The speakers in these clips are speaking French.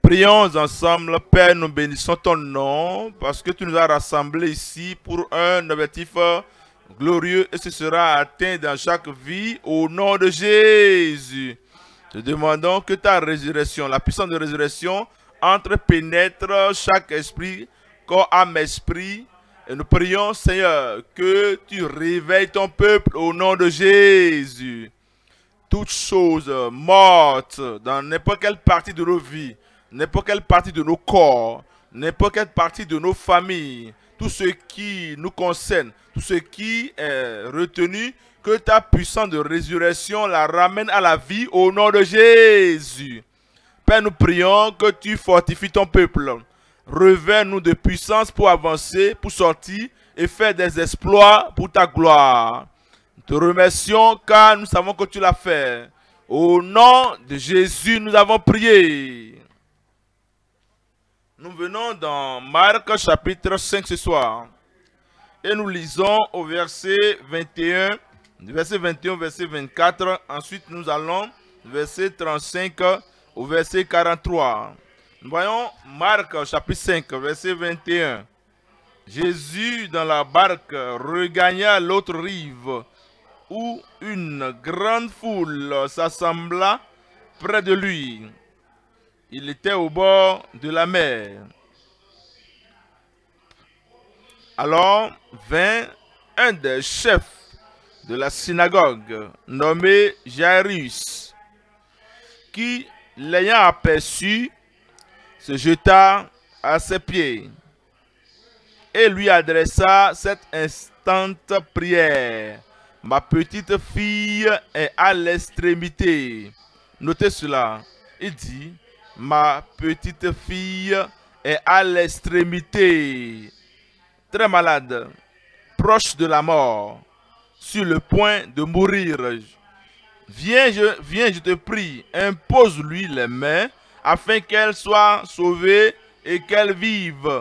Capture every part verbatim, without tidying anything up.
Prions ensemble. Père, nous bénissons ton nom parce que tu nous as rassemblés ici pour un objectif glorieux et ce sera atteint dans chaque vie au nom de Jésus. Te demandons que ta résurrection, la puissance de résurrection, entre, pénètre chaque esprit, corps, âme, esprit. Et nous prions, Seigneur, que tu réveilles ton peuple au nom de Jésus. Toutes choses mortes dans n'importe quelle partie de nos vies, n'importe quelle partie de nos corps, n'importe quelle partie de nos familles, tout ce qui nous concerne, tout ce qui est retenu, que ta puissance de résurrection la ramène à la vie au nom de Jésus. Père, nous prions que tu fortifies ton peuple. Revers-nous de puissance pour avancer, pour sortir et faire des exploits pour ta gloire. Nous te remercions car nous savons que tu l'as fait. Au nom de Jésus, nous avons prié. Nous venons dans Marc chapitre cinq ce soir. Et nous lisons au verset vingt et un, verset vingt et un, verset vingt-quatre. Ensuite, nous allons du verset trente-cinq au verset quarante-trois. Nous voyons Marc chapitre cinq, verset vingt et un. Jésus dans la barque regagna l'autre rive où une grande foule s'assembla près de lui. Il était au bord de la mer. Alors vint un des chefs de la synagogue, nommé Jairus, qui, l'ayant aperçu, se jeta à ses pieds et lui adressa cette instante prière. Ma petite fille est à l'extrémité. Notez cela. Il dit, ma petite fille est à l'extrémité. Très malade, proche de la mort, sur le point de mourir. Viens, je, viens, je te prie, impose-lui les mains afin qu'elle soit sauvée et qu'elle vive.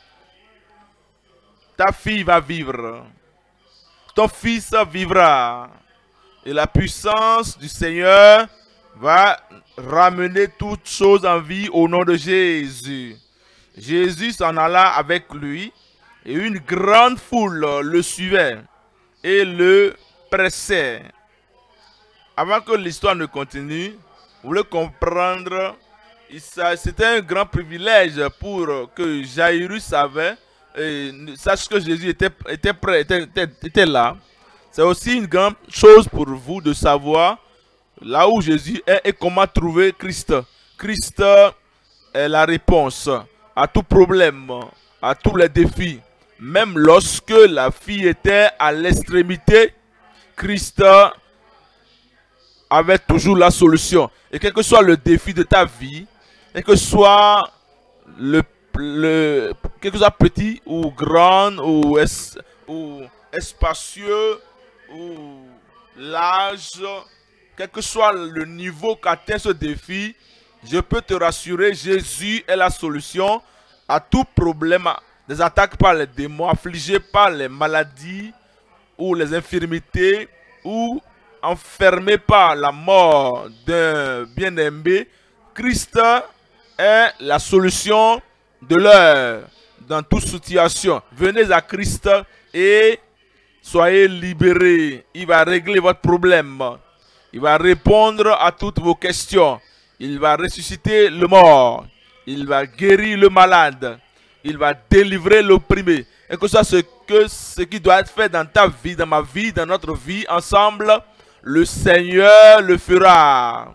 Ta fille va vivre. Ton fils vivra. Et la puissance du Seigneur va ramener toutes choses en vie au nom de Jésus. Jésus s'en alla avec lui et une grande foule le suivait et le pressait. Avant que l'histoire ne continue, vous voulez comprendre, c'était un grand privilège pour que Jairus avait. Et sache que Jésus était, était prêt, était, était, était là. C'est aussi une grande chose pour vous de savoir là où Jésus est et comment trouver Christ. Christ est la réponse à tout problème, à tous les défis. Même lorsque la fille était à l'extrémité, Christ avait toujours la solution. Et quel que soit le défi de ta vie, quel que soit le Le, quelque chose petit ou grand ou, es, ou espacieux ou large, quel que soit le niveau qu'atteint ce défi, je peux te rassurer, Jésus est la solution à tout problème, des attaques par les démons, affligés par les maladies ou les infirmités ou enfermés par la mort d'un bien-aimé. Christ est la solution de l'heure, dans toute situation. Venez à Christ et soyez libérés. Il va régler votre problème. Il va répondre à toutes vos questions. Il va ressusciter le mort. Il va guérir le malade. Il va délivrer l'opprimé. Et que ça, ce, que ce qui doit être fait dans ta vie, dans ma vie, dans notre vie, ensemble, le Seigneur le fera.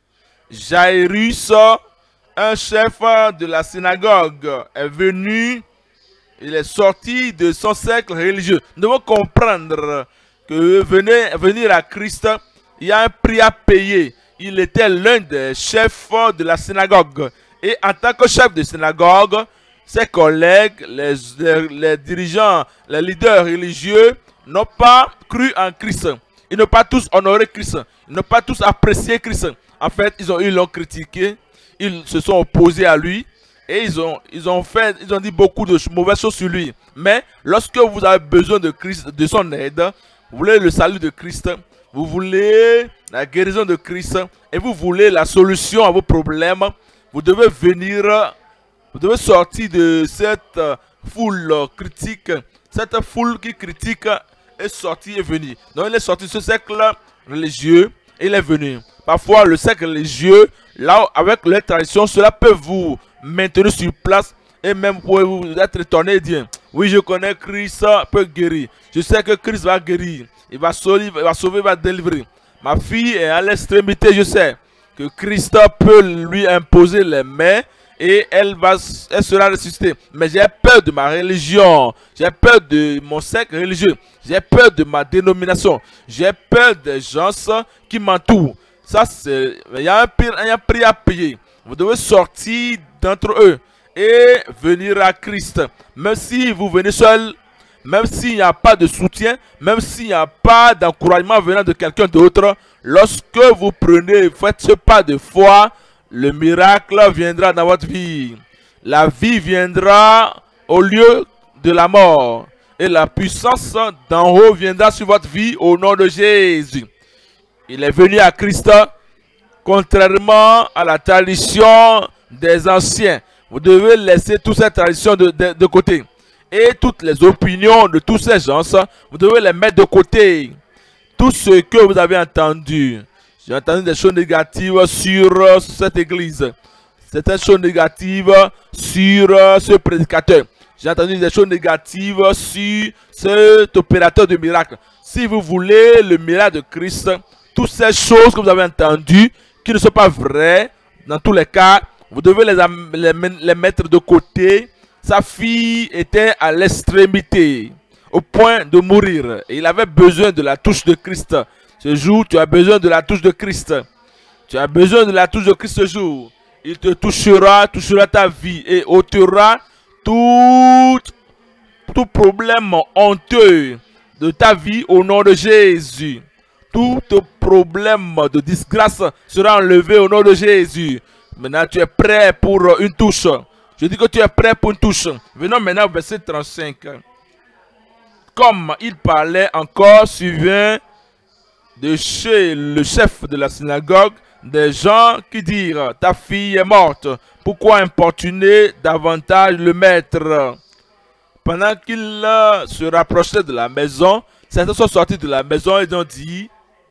Jairus, un chef de la synagogue, est venu, il est sorti de son cercle religieux. Nous devons comprendre que venir, venir à Christ, il y a un prix à payer. Il était l'un des chefs de la synagogue. Et en tant que chef de synagogue, ses collègues, les, les, les dirigeants, les leaders religieux n'ont pas cru en Christ. Ils n'ont pas tous honoré Christ. Ils n'ont pas tous apprécié Christ. En fait, ils ont ils l'ont critiqué. Ils se sont opposés à lui et ils ont, ils ont fait, ils ont dit beaucoup de mauvaises choses sur lui. Mais lorsque vous avez besoin de Christ, de son aide, vous voulez le salut de Christ, vous voulez la guérison de Christ et vous voulez la solution à vos problèmes, Vous devez venir, vous devez sortir de cette foule critique, cette foule qui critique est sortie et venue. Donc il est sorti de ce cercle religieux et il est venu. Parfois le cercle religieux, là avec les traditions, cela peut vous maintenir sur place et même pour vous être étonné et dire, oui je connais Christ peut guérir. Je sais que Christ va guérir, il va sauver, il va, sauver, il va délivrer. Ma fille est à l'extrémité, je sais que Christ peut lui imposer les mains et elle, va, elle sera ressuscitée. Mais j'ai peur de ma religion, j'ai peur de mon cercle religieux, j'ai peur de ma dénomination, j'ai peur des gens qui m'entourent. Ça, c'est, il y a un prix, un prix à payer. Vous devez sortir d'entre eux et venir à Christ. Même si vous venez seul, même s'il n'y a pas de soutien, même s'il n'y a pas d'encouragement venant de quelqu'un d'autre, lorsque vous prenez, faites ce pas de foi, le miracle viendra dans votre vie. La vie viendra au lieu de la mort. Et la puissance d'en haut viendra sur votre vie au nom de Jésus. Il est venu à Christ, contrairement à la tradition des anciens. Vous devez laisser toute cette tradition de, de, de côté. Et toutes les opinions de tous ces gens, vous devez les mettre de côté. Tout ce que vous avez entendu. J'ai entendu des choses négatives sur cette église. Certaines choses négatives sur ce prédicateur. J'ai entendu des choses négatives sur cet opérateur de miracle. Si vous voulez le miracle de Christ, toutes ces choses que vous avez entendues, qui ne sont pas vraies, dans tous les cas, vous devez les, les, les mettre de côté. Sa fille était à l'extrémité, au point de mourir. Et il avait besoin de la touche de Christ. Ce jour, tu as besoin de la touche de Christ. Tu as besoin de la touche de Christ ce jour. Il te touchera, touchera ta vie et ôtera tout, tout problème honteux de ta vie au nom de Jésus. Tout problème de disgrâce sera enlevé au nom de Jésus. Maintenant, tu es prêt pour une touche. Je dis que tu es prêt pour une touche. Venons maintenant au verset trente-cinq. Comme il parlait encore, survint de chez le chef de la synagogue des gens qui dirent, ta fille est morte, pourquoi importuner davantage le maître? Pendant qu'il se rapprochait de la maison, certains sont sortis de la maison et ont dit,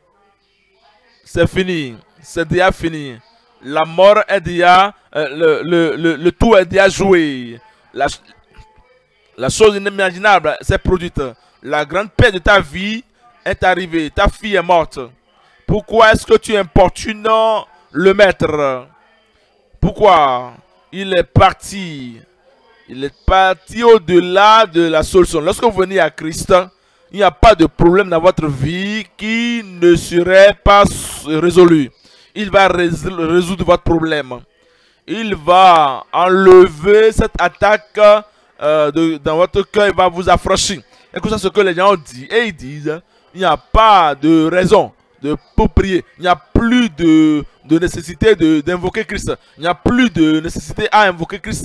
c'est fini, c'est déjà fini. La mort est déjà, euh, le, le, le, le tout est déjà joué. La, la chose inimaginable s'est produite. La grande paix de ta vie est arrivée. Ta fille est morte. Pourquoi est-ce que tu importunes le maître? Pourquoi? Il est parti. Il est parti au-delà de la solution. Lorsque vous venez à Christ, il n'y a pas de problème dans votre vie qui ne serait pas résolu. Il va résoudre votre problème. Il va enlever cette attaque euh, de, dans votre cœur. Il va vous affranchir. Écoutez ce que les gens ont dit. Et ils disent, il n'y a pas de raison de, pour prier. Il n'y a plus de, de nécessité d'invoquer Christ. Il n'y a plus de nécessité à invoquer Christ.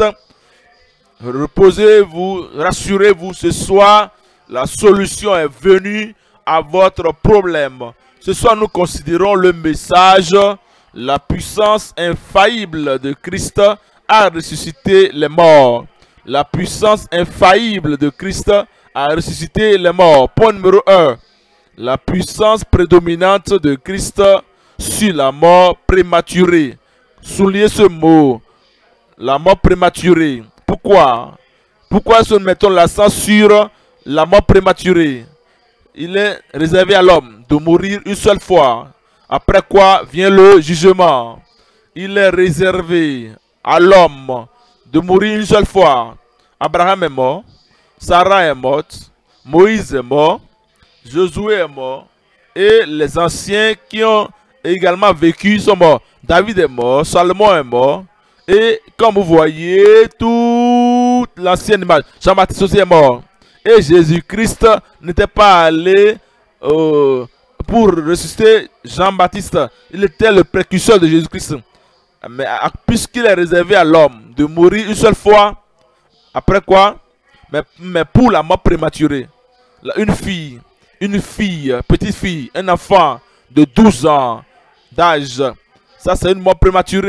Reposez-vous, rassurez-vous, ce soir, la solution est venue à votre problème. Ce soir, nous considérons le message, la puissance infaillible de Christ a ressuscité les morts. La puissance infaillible de Christ a ressuscité les morts. Point numéro un. La puissance prédominante de Christ sur la mort prématurée. Soulignez ce mot. La mort prématurée. Pourquoi? Pourquoi est-ce que nous mettons l'accent sur la mort prématurée? Il est réservé à l'homme de mourir une seule fois. Après quoi vient le jugement. Il est réservé à l'homme de mourir une seule fois. Abraham est mort. Sarah est morte. Moïse est mort. Josué est mort. Et les anciens qui ont également vécu sont morts. David est mort. Salomon est mort. Et comme vous voyez, toute l'ancienne image. Jean-Baptiste aussi est mort. Et Jésus-Christ n'était pas allé euh, pour ressusciter Jean-Baptiste. Il était le précurseur de Jésus-Christ. Mais puisqu'il est réservé à l'homme de mourir une seule fois, après quoi? Mais, mais pour la mort prématurée. Une fille, une fille, petite fille, un enfant de douze ans d'âge. Ça, c'est une mort prématurée.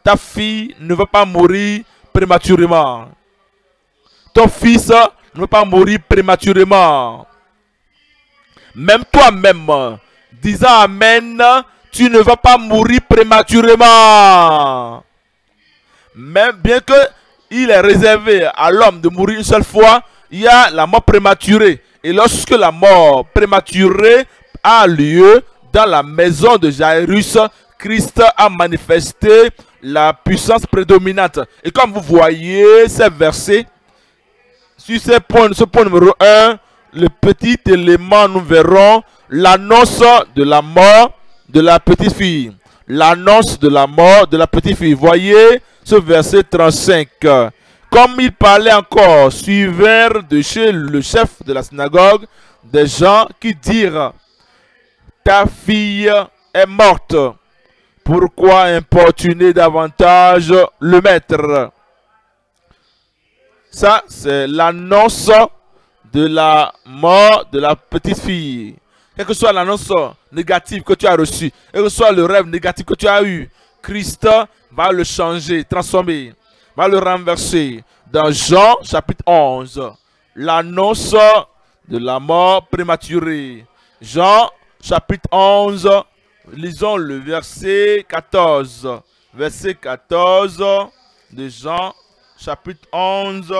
ta fille ne va pas mourir prématurément. Ton fils ne va pas mourir prématurément. Même toi-même, disant Amen, tu ne vas pas mourir prématurément. Même bien que il est réservé à l'homme de mourir une seule fois, il y a la mort prématurée. Et lorsque la mort prématurée a lieu dans la maison de Jairus, Christ a manifesté la puissance prédominante. Et comme vous voyez ces versets, sur ce point, ce point numéro un, le petit élément, nous verrons l'annonce de la mort de la petite fille. L'annonce de la mort de la petite fille. Voyez ce verset trente-cinq. Comme il parlait encore, suivèrent de chez le chef de la synagogue des gens qui dirent: ta fille est morte. Pourquoi importuner davantage le maître? Ça, c'est l'annonce de la mort de la petite fille. Quelle que soit l'annonce négative que tu as reçue, quel que soit le rêve négatif que tu as eu, Christ va le changer, transformer, va le renverser. Dans Jean chapitre onze, l'annonce de la mort prématurée. Jean chapitre onze, lisons le verset quatorze. Verset quatorze de Jean chapitre onze.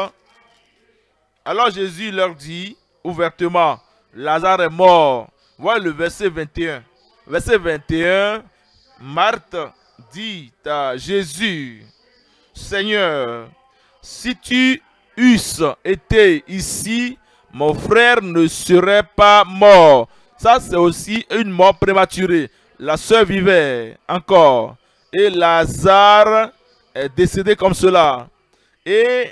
Alors Jésus leur dit ouvertement: Lazare est mort. Voilà le verset vingt et un. Verset vingt et un, Marthe dit à Jésus: Seigneur, si tu eusses été ici, mon frère ne serait pas mort. Ça, c'est aussi une mort prématurée. La sœur vivait encore. Et Lazare est décédé comme cela. Et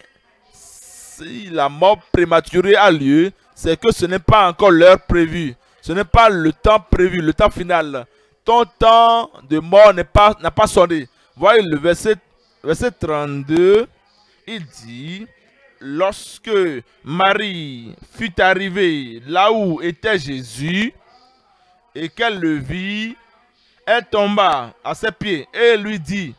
si la mort prématurée a lieu, c'est que ce n'est pas encore l'heure prévue. Ce n'est pas le temps prévu, le temps final. Ton temps de mort n'a pas, n'a pas sonné. Voyez le verset, verset trente-deux. Il dit: lorsque Marie fut arrivée là où était Jésus et qu'elle le vit, elle tomba à ses pieds et lui dit: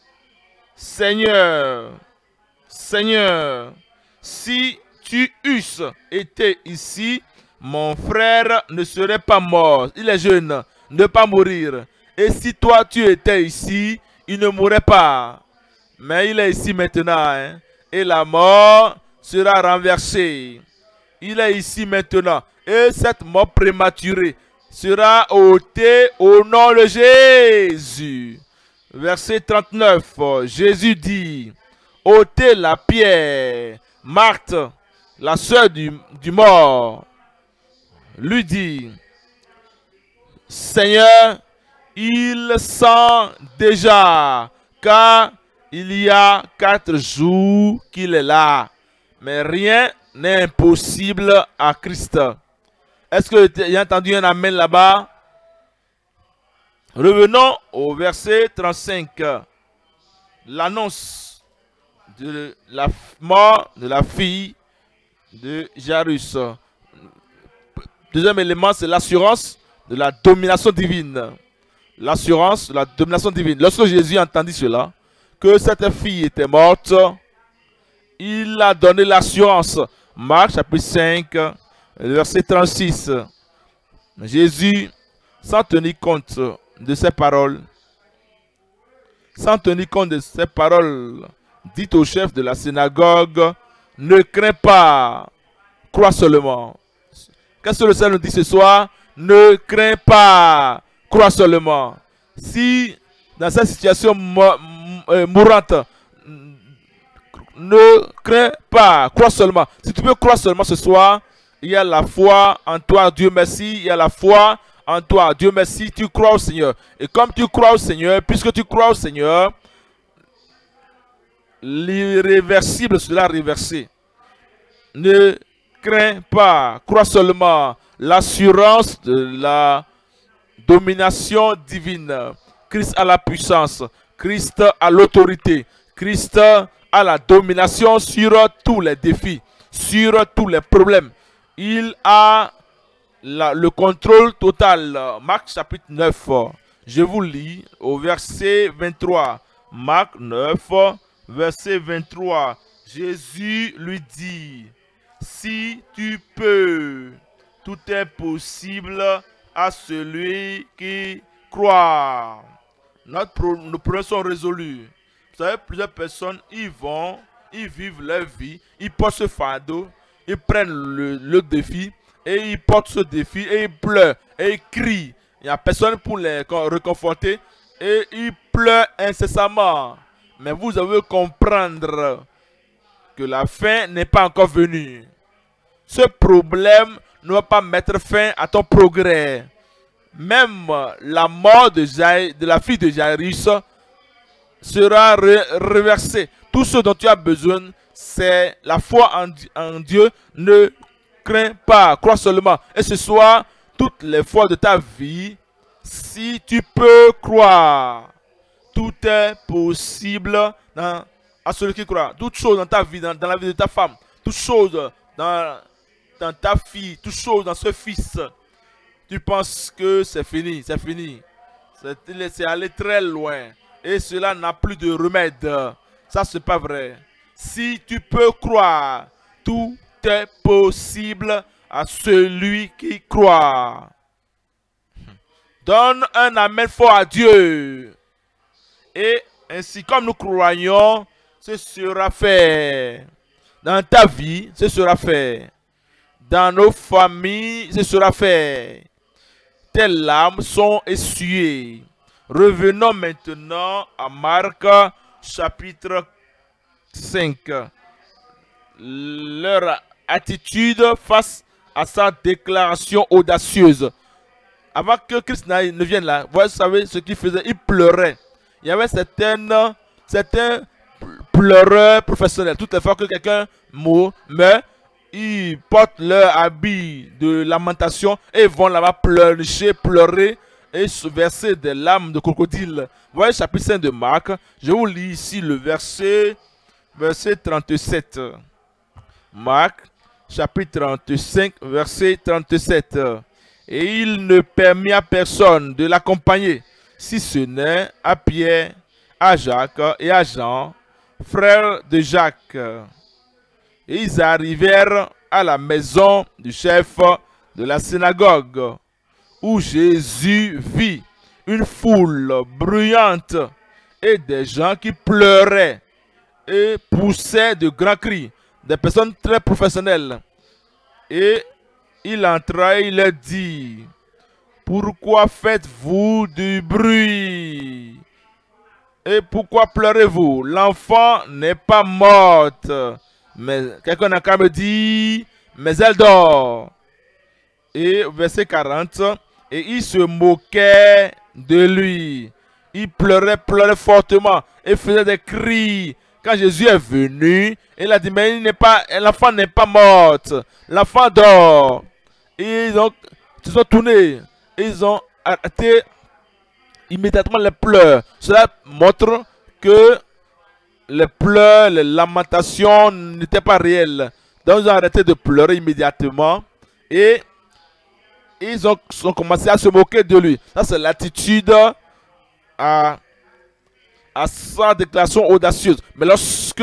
Seigneur, Seigneur, si tu eusses été ici, mon frère ne serait pas mort. Il est jeune, ne pas mourir. Et si toi tu étais ici, il ne mourrait pas. Mais il est ici maintenant, hein? Et la mort sera renversée. Il est ici maintenant. Et cette mort prématurée sera ôtée au nom de Jésus. Verset trente-neuf, Jésus dit: ôtez la pierre. Marthe, la sœur du, du mort, lui dit: Seigneur, il sent déjà, car il y a quatre jours qu'il est là. Mais rien n'est impossible à Christ. Est-ce que tu as entendu un amen là-bas? Revenons au verset trente-cinq. L'annonce de la mort de la fille de Jairus. Deuxième élément, c'est l'assurance de la domination divine. L'assurance de la domination divine. Lorsque Jésus entendit cela, que cette fille était morte, il a donné l'assurance. Marc chapitre cinq, verset trente-six. Jésus, sans tenir compte de ces paroles, sans tenir compte de ces paroles, dit au chef de la synagogue: ne crains pas, crois seulement. Qu'est-ce que le Seigneur nous dit ce soir? Ne crains pas, crois seulement. Si dans cette situation mourante, ne crains pas, crois seulement. Si tu peux croire seulement ce soir, il y a la foi en toi, Dieu merci. Il y a la foi en toi, Dieu merci. Tu crois au Seigneur. Et comme tu crois au Seigneur, puisque tu crois au Seigneur, l'irréversible sera réversé. Ne crains pas, crois seulement. L'assurance de la domination divine. Christ a la puissance. Christ a l'autorité. Christ a la domination sur tous les défis, sur tous les problèmes. Il a la, le contrôle total. Marc chapitre neuf. Je vous lis au verset vingt-trois. Marc neuf, verset vingt-trois. Jésus lui dit, si tu peux, tout est possible à celui qui croit. Notre pro nos problèmes sont résolus. Vous savez, plusieurs personnes, ils vont, ils vivent leur vie, ils portent ce fardeau, ils prennent le, le défi, et ils portent ce défi, et ils pleurent, et ils crient. Il n'y a personne pour les réconforter, et ils pleurent incessamment. Mais vous devez comprendre que la fin n'est pas encore venue. Ce problème ne va pas mettre fin à ton progrès. Même la mort de, Jair, de la fille de Jairus sera reversée. Tout ce dont tu as besoin, c'est la foi en, en Dieu. Ne crains pas, crois seulement. Et ce soir, toutes les fois de ta vie, si tu peux croire, tout est possible dans, à celui qui croit. Toutes choses dans ta vie, dans, dans la vie de ta femme, toutes choses dans, dans ta fille, toutes choses dans ce fils. Tu penses que c'est fini, c'est fini. C'est allé très loin. Et cela n'a plus de remède. Ça, c'est pas vrai. Si tu peux croire, tout est possible à celui qui croit. Donne un amen fort à Dieu. Et ainsi comme nous croyons, ce sera fait. Dans ta vie, ce sera fait. Dans nos familles, ce sera fait. Tes larmes sont essuyées. Revenons maintenant à Marc chapitre cinq. Leur attitude face à sa déclaration audacieuse. Avant que Christ ne vienne là, vous savez ce qu'il faisait, il pleurait. Il y avait certaines, certains pleureurs professionnels. Toutes les fois que quelqu'un meurt, ils portent leur habit de lamentation et vont là-bas pleurer, pleurer et verser des larmes de crocodile. Vous voyez, chapitre cinq de Marc, je vous lis ici le verset, verset trente-sept. Marc, chapitre trente-cinq, verset trente-sept. Et il ne permit à personne de l'accompagner, si ce n'est à Pierre, à Jacques et à Jean, frères de Jacques. Et ils arrivèrent à la maison du chef de la synagogue, où Jésus vit une foule bruyante et des gens qui pleuraient et poussaient de grands cris, des personnes très professionnelles. Et il entra et il leur dit, « Pourquoi faites-vous du bruit? Et pourquoi pleurez-vous? L'enfant n'est pas morte. » Mais quelqu'un n'a qu'à me dire, mais elle dort. Et verset quarante, et il se moquait de lui. Il pleurait, pleurait fortement et faisait des cris. Quand Jésus est venu, il a dit, mais il n'est pas, l'enfant n'est pas morte. L'enfant dort. Et ils ont, ils sont tournés. Ils ont arrêté immédiatement les pleurs. Cela montre que les pleurs, les lamentations n'étaient pas réelles. Donc ils ont arrêté de pleurer immédiatement. Et ils ont, ont commencé à se moquer de lui. Ça, c'est l'attitude à, à sa déclaration audacieuse. Mais lorsque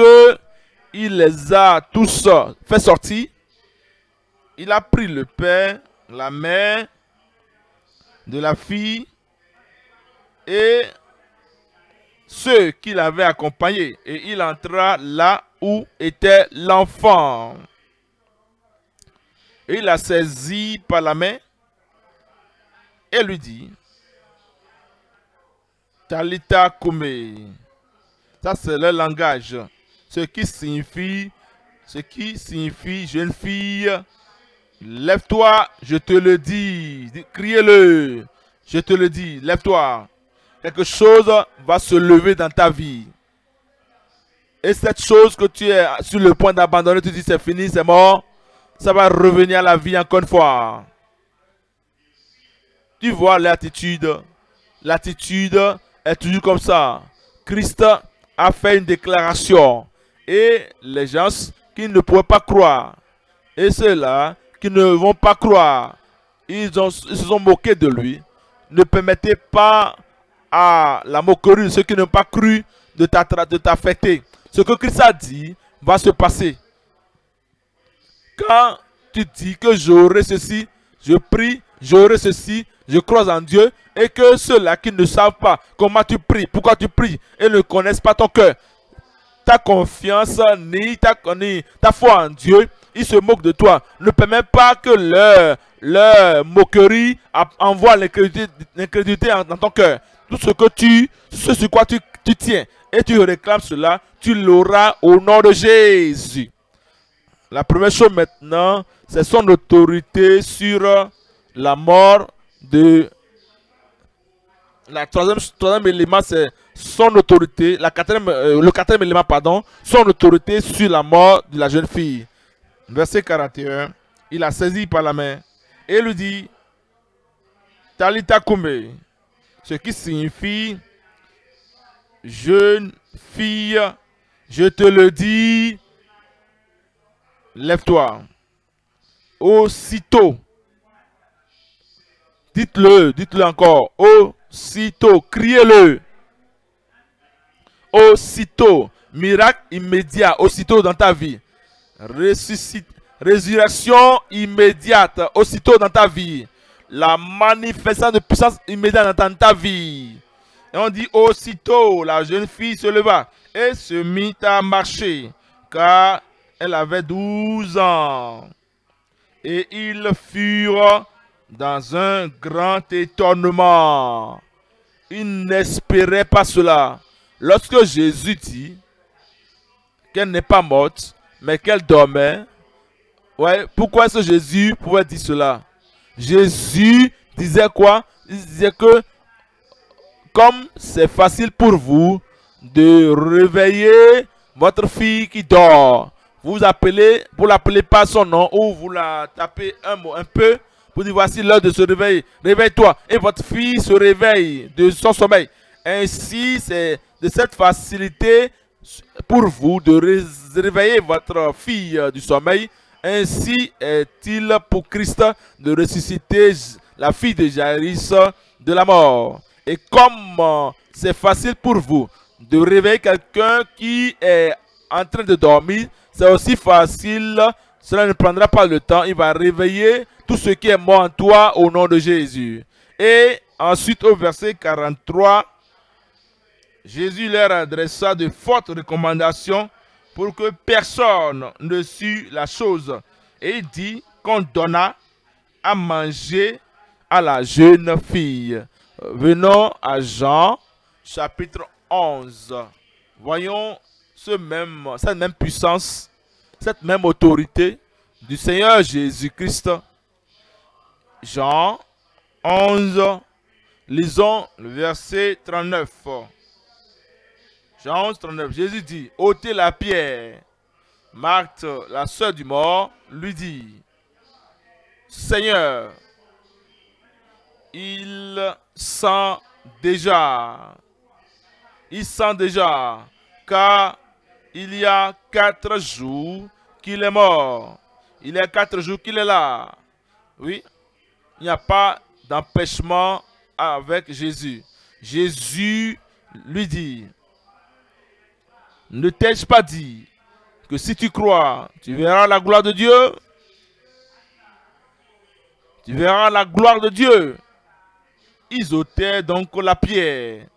il les a tous fait sortir, il a pris le père, la mère de la fille et ceux qui l'avaient accompagné. Et il entra là où était l'enfant. Et il la saisi par la main et lui dit, Talita Koumé. Ça, c'est le langage. Ce qui signifie, ce qui signifie, jeune fille, lève-toi, je te le dis. Criez-le, je te le dis, lève-toi. Quelque chose va se lever dans ta vie. Et cette chose que tu es sur le point d'abandonner, tu dis c'est fini, c'est mort, ça va revenir à la vie encore une fois. Tu vois l'attitude. L'attitude est toujours comme ça. Christ a fait une déclaration. Et les gens qui ne pouvaient pas croire, et ceux-là qui ne vont pas croire, ils, ont, ils se sont moqués de lui. Ne permettez pas à la moquerie de ceux qui n'ont pas cru de t'affecter. Ce que Christ a dit va se passer. Quand tu dis que j'aurai ceci, je prie, j'aurai ceci, je crois en Dieu, et que ceux-là qui ne savent pas comment tu pries, pourquoi tu pries, et ne connaissent pas ton cœur, ta confiance ni ta, ni ta foi en Dieu, ils se moquent de toi. Ne permets pas que leur, leur moquerie envoie l'incrédulité dans ton cœur. Tout ce que tu, ce sur quoi tu, tu tiens, et tu réclames cela, tu l'auras au nom de Jésus. La première chose maintenant, c'est son autorité sur la mort de... La troisième, troisième élément, c'est son autorité. La quatrième, euh, le quatrième élément, pardon, son autorité sur la mort de la jeune fille. Verset quarante et un. Il a saisi par la main et lui dit, Talita Koumé, ce qui signifie, jeune fille, je te le dis, lève-toi. Aussitôt, dites-le, dites-le encore, aussitôt, criez-le. Aussitôt, miracle immédiat, aussitôt dans ta vie. Ressuscite, résurrection immédiate, aussitôt dans ta vie. La manifestation de puissance immédiate dans ta vie. Et on dit aussitôt, la jeune fille se leva et se mit à marcher, car elle avait douze ans. Et ils furent dans un grand étonnement. Ils n'espéraient pas cela. Lorsque Jésus dit qu'elle n'est pas morte, mais qu'elle dormait, ouais, pourquoi est-ce que Jésus pouvait dire cela? Jésus disait quoi? Il disait que comme c'est facile pour vous de réveiller votre fille qui dort, vous appelez, vous l'appelez par son nom ou vous la tapez un mot un peu pour dire voici l'heure de se réveiller. Réveille-toi. Et votre fille se réveille de son sommeil. Ainsi, c'est de cette facilité pour vous de réveiller votre fille du sommeil. Ainsi est-il pour Christ de ressusciter la fille de Jairus de la mort. Et comme c'est facile pour vous de réveiller quelqu'un qui est en train de dormir, c'est aussi facile, cela ne prendra pas le temps, il va réveiller tout ce qui est mort en toi au nom de Jésus. Et ensuite au verset quarante-trois, Jésus leur adressa de fortes recommandations pour que personne ne sût la chose. Et il dit qu'on donna à manger à la jeune fille. Venons à Jean, chapitre onze. Voyons ce même, cette même puissance, cette même autorité du Seigneur Jésus-Christ. Jean onze, lisons le verset trente-neuf. Jean onze, trente-neuf, Jésus dit, ôtez la pierre. Marthe, la sœur du mort, lui dit, Seigneur, il sent déjà, il sent déjà, car il y a quatre jours qu'il est mort. Il y a quatre jours qu'il est là. Oui, il n'y a pas d'empêchement avec Jésus. Jésus lui dit, ne t'ai-je pas dit que si tu crois, tu verras la gloire de Dieu? Tu verras la gloire de Dieu. Ils ôtaient donc la pierre.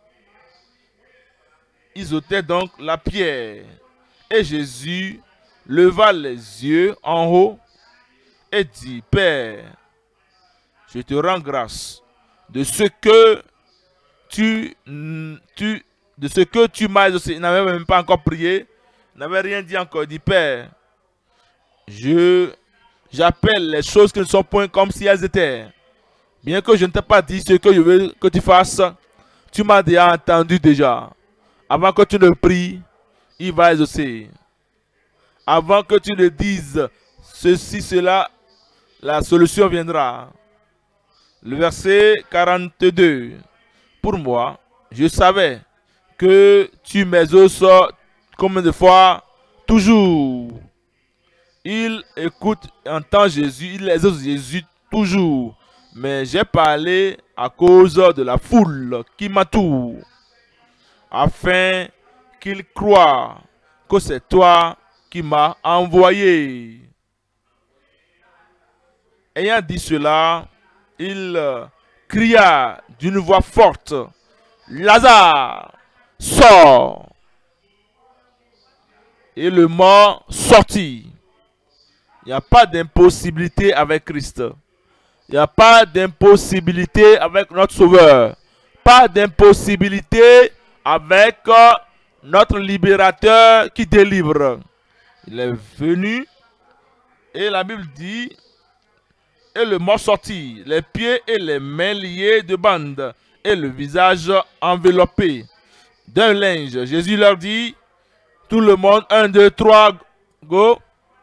Ils ôtaient donc la pierre. Et Jésus leva les yeux en haut et dit, Père, je te rends grâce de ce que tu, tu, de ce que tu m'as exaucé. Il n'avait même pas encore prié. Il n'avait rien dit encore. Il dit, Père, je, j'appelle les choses qui ne sont point comme si elles étaient. Bien que je ne t'ai pas dit ce que je veux que tu fasses, tu m'as déjà entendu déjà. Avant que tu ne pries, il va exaucer. Avant que tu ne dises ceci, cela, la solution viendra. Le verset quarante-deux. Pour moi, je savais que tu m'exauces combien de fois? Toujours. Il écoute, entend Jésus, il exauce Jésus toujours. Mais j'ai parlé à cause de la foule qui m'entoure, afin qu'ils croient que c'est toi qui m'as envoyé. Ayant dit cela, il euh, cria d'une voix forte, Lazare, sors! Et le mort sortit. Il n'y a pas d'impossibilité avec Christ. Il n'y a pas d'impossibilité avec notre Sauveur. Pas d'impossibilité avec euh, notre libérateur qui délivre. Il est venu et la Bible dit, et le mort sortit, les pieds et les mains liés de bandes et le visage enveloppé d'un linge. Jésus leur dit, tout le monde, un, deux, trois, go,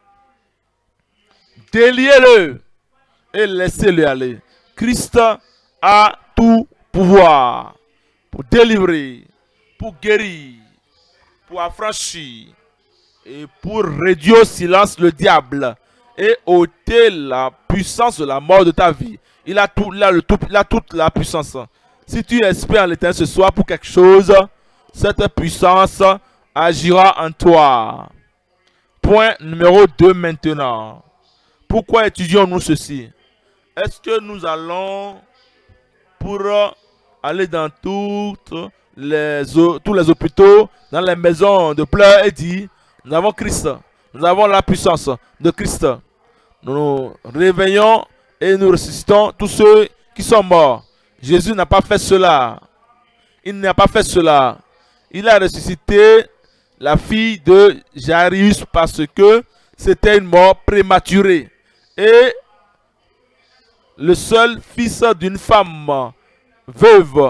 déliez-le et laissez-le aller. Christ a tout pouvoir pour délivrer, pour guérir, pour affranchir et pour réduire au silence le diable et ôter la puissance de la mort de ta vie. Il a, tout, il a, le tout, il a toute la puissance. Si tu espères en l'Éternel ce soir pour quelque chose, cette puissance agira en toi. Point numéro deux maintenant. Pourquoi étudions-nous ceci? Est-ce que nous allons pour aller dans toutes les, tous les hôpitaux, dans les maisons de pleurs et dire, nous avons Christ, nous avons la puissance de Christ. Nous nous réveillons et nous ressuscitons tous ceux qui sont morts. Jésus n'a pas fait cela. Il n'a pas fait cela. Il a ressuscité la fille de Jairus parce que c'était une mort prématurée. Et le seul fils d'une femme veuve,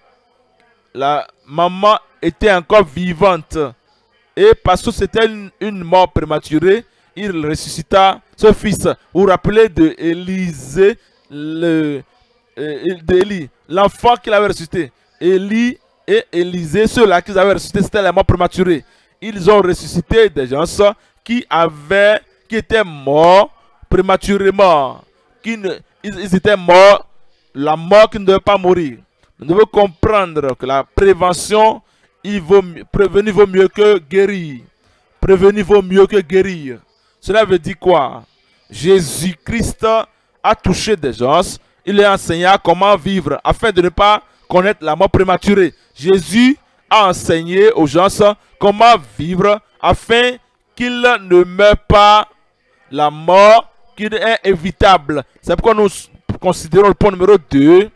la maman était encore vivante. Et parce que c'était une, une mort prématurée, il ressuscita ce fils. Vous vous rappelez de Élisée, le, d'Élie, l'enfant qu'il avait ressuscité. Élie et Élisée, ceux-là qu'ils avaient ressuscité, c'était la mort prématurée. Ils ont ressuscité des gens qui avaient, qui étaient morts prématurément. Qui ne, ils, ils étaient morts, la mort qui ne devait pas mourir. Nous devons comprendre que la prévention, il vaut, prévenir vaut mieux que guérir. Prévenir vaut mieux que guérir. Cela veut dire quoi? Jésus-Christ a touché des gens, il a enseigné comment vivre afin de ne pas connaître la mort prématurée. Jésus a enseigné aux gens comment vivre afin qu'ils ne meurent pas la mort qui est évitable. C'est pourquoi nous considérons le point numéro deux,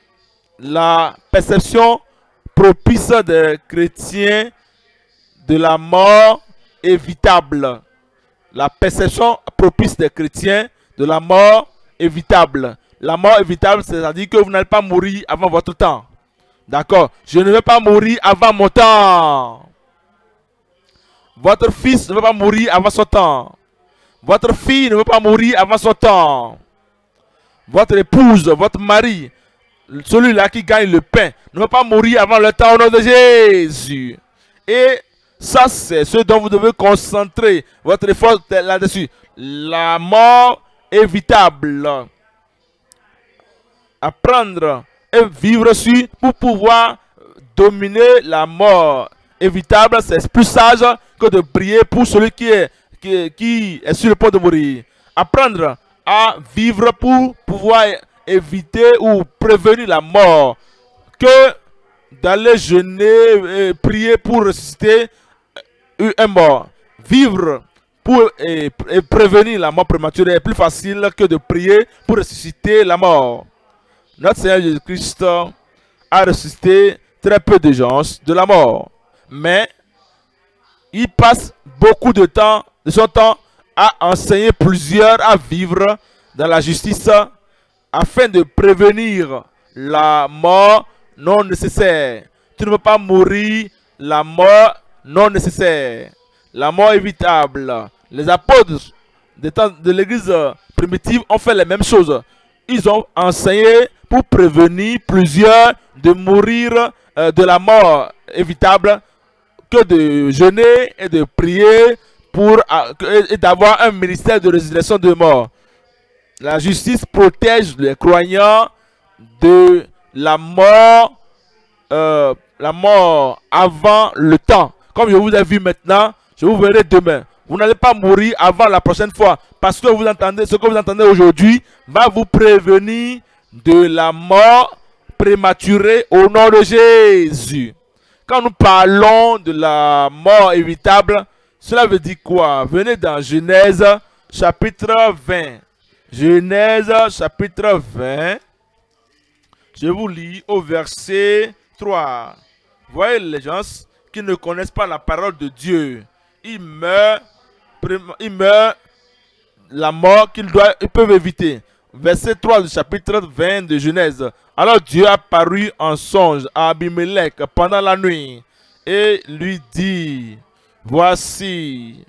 la perception propice des chrétiens de la mort évitable. La perception propice des chrétiens de la mort évitable. La mort évitable, c'est-à-dire que vous n'allez pas mourir avant votre temps. D'accord? Je ne vais pas mourir avant mon temps. Votre fils ne veut pas mourir avant son temps. Votre fille ne veut pas mourir avant son temps. Votre épouse, votre mari, celui-là qui gagne le pain, ne veut pas mourir avant le temps au nom de Jésus. Et ça, c'est ce dont vous devez concentrer votre effort là-dessus. La mort évitable. Apprendre et vivre sur pour pouvoir dominer la mort évitable, c'est plus sage que de prier pour celui qui est, qui, qui est sur le point de mourir. Apprendre à vivre pour pouvoir éviter ou prévenir la mort que d'aller jeûner et prier pour ressusciter un mort. Vivre pour et, et prévenir la mort prématurée est plus facile que de prier pour ressusciter la mort. Notre Seigneur Jésus-Christ a ressuscité très peu de gens de la mort. Mais il passe beaucoup de temps, de son temps à enseigner plusieurs à vivre dans la justice afin de prévenir la mort non nécessaire. Tu ne veux pas mourir la mort non nécessaire, la mort évitable. Les apôtres des temps de l'église primitive ont fait les mêmes choses. Ils ont enseigné pour prévenir plusieurs de mourir euh, de la mort évitable que de jeûner et de prier pour euh, et d'avoir un ministère de résurrection de mort. La justice protège les croyants de la mort, euh, la mort avant le temps. Comme je vous ai vu maintenant, je vous verrai demain. Vous n'allez pas mourir avant la prochaine fois. Parce que vous entendez, ce que vous entendez aujourd'hui va vous prévenir de la mort prématurée au nom de Jésus. Quand nous parlons de la mort évitable, cela veut dire quoi? Venez dans Genèse chapitre vingt. Genèse chapitre vingt. Je vous lis au verset trois. Voyez les gens qui ne connaissent pas la parole de Dieu. Ils meurent, ils meurent la mort qu'ils doivent, ils peuvent éviter. Verset trois du chapitre vingt de Genèse. Alors Dieu apparut en songe à Abimelech pendant la nuit et lui dit, voici,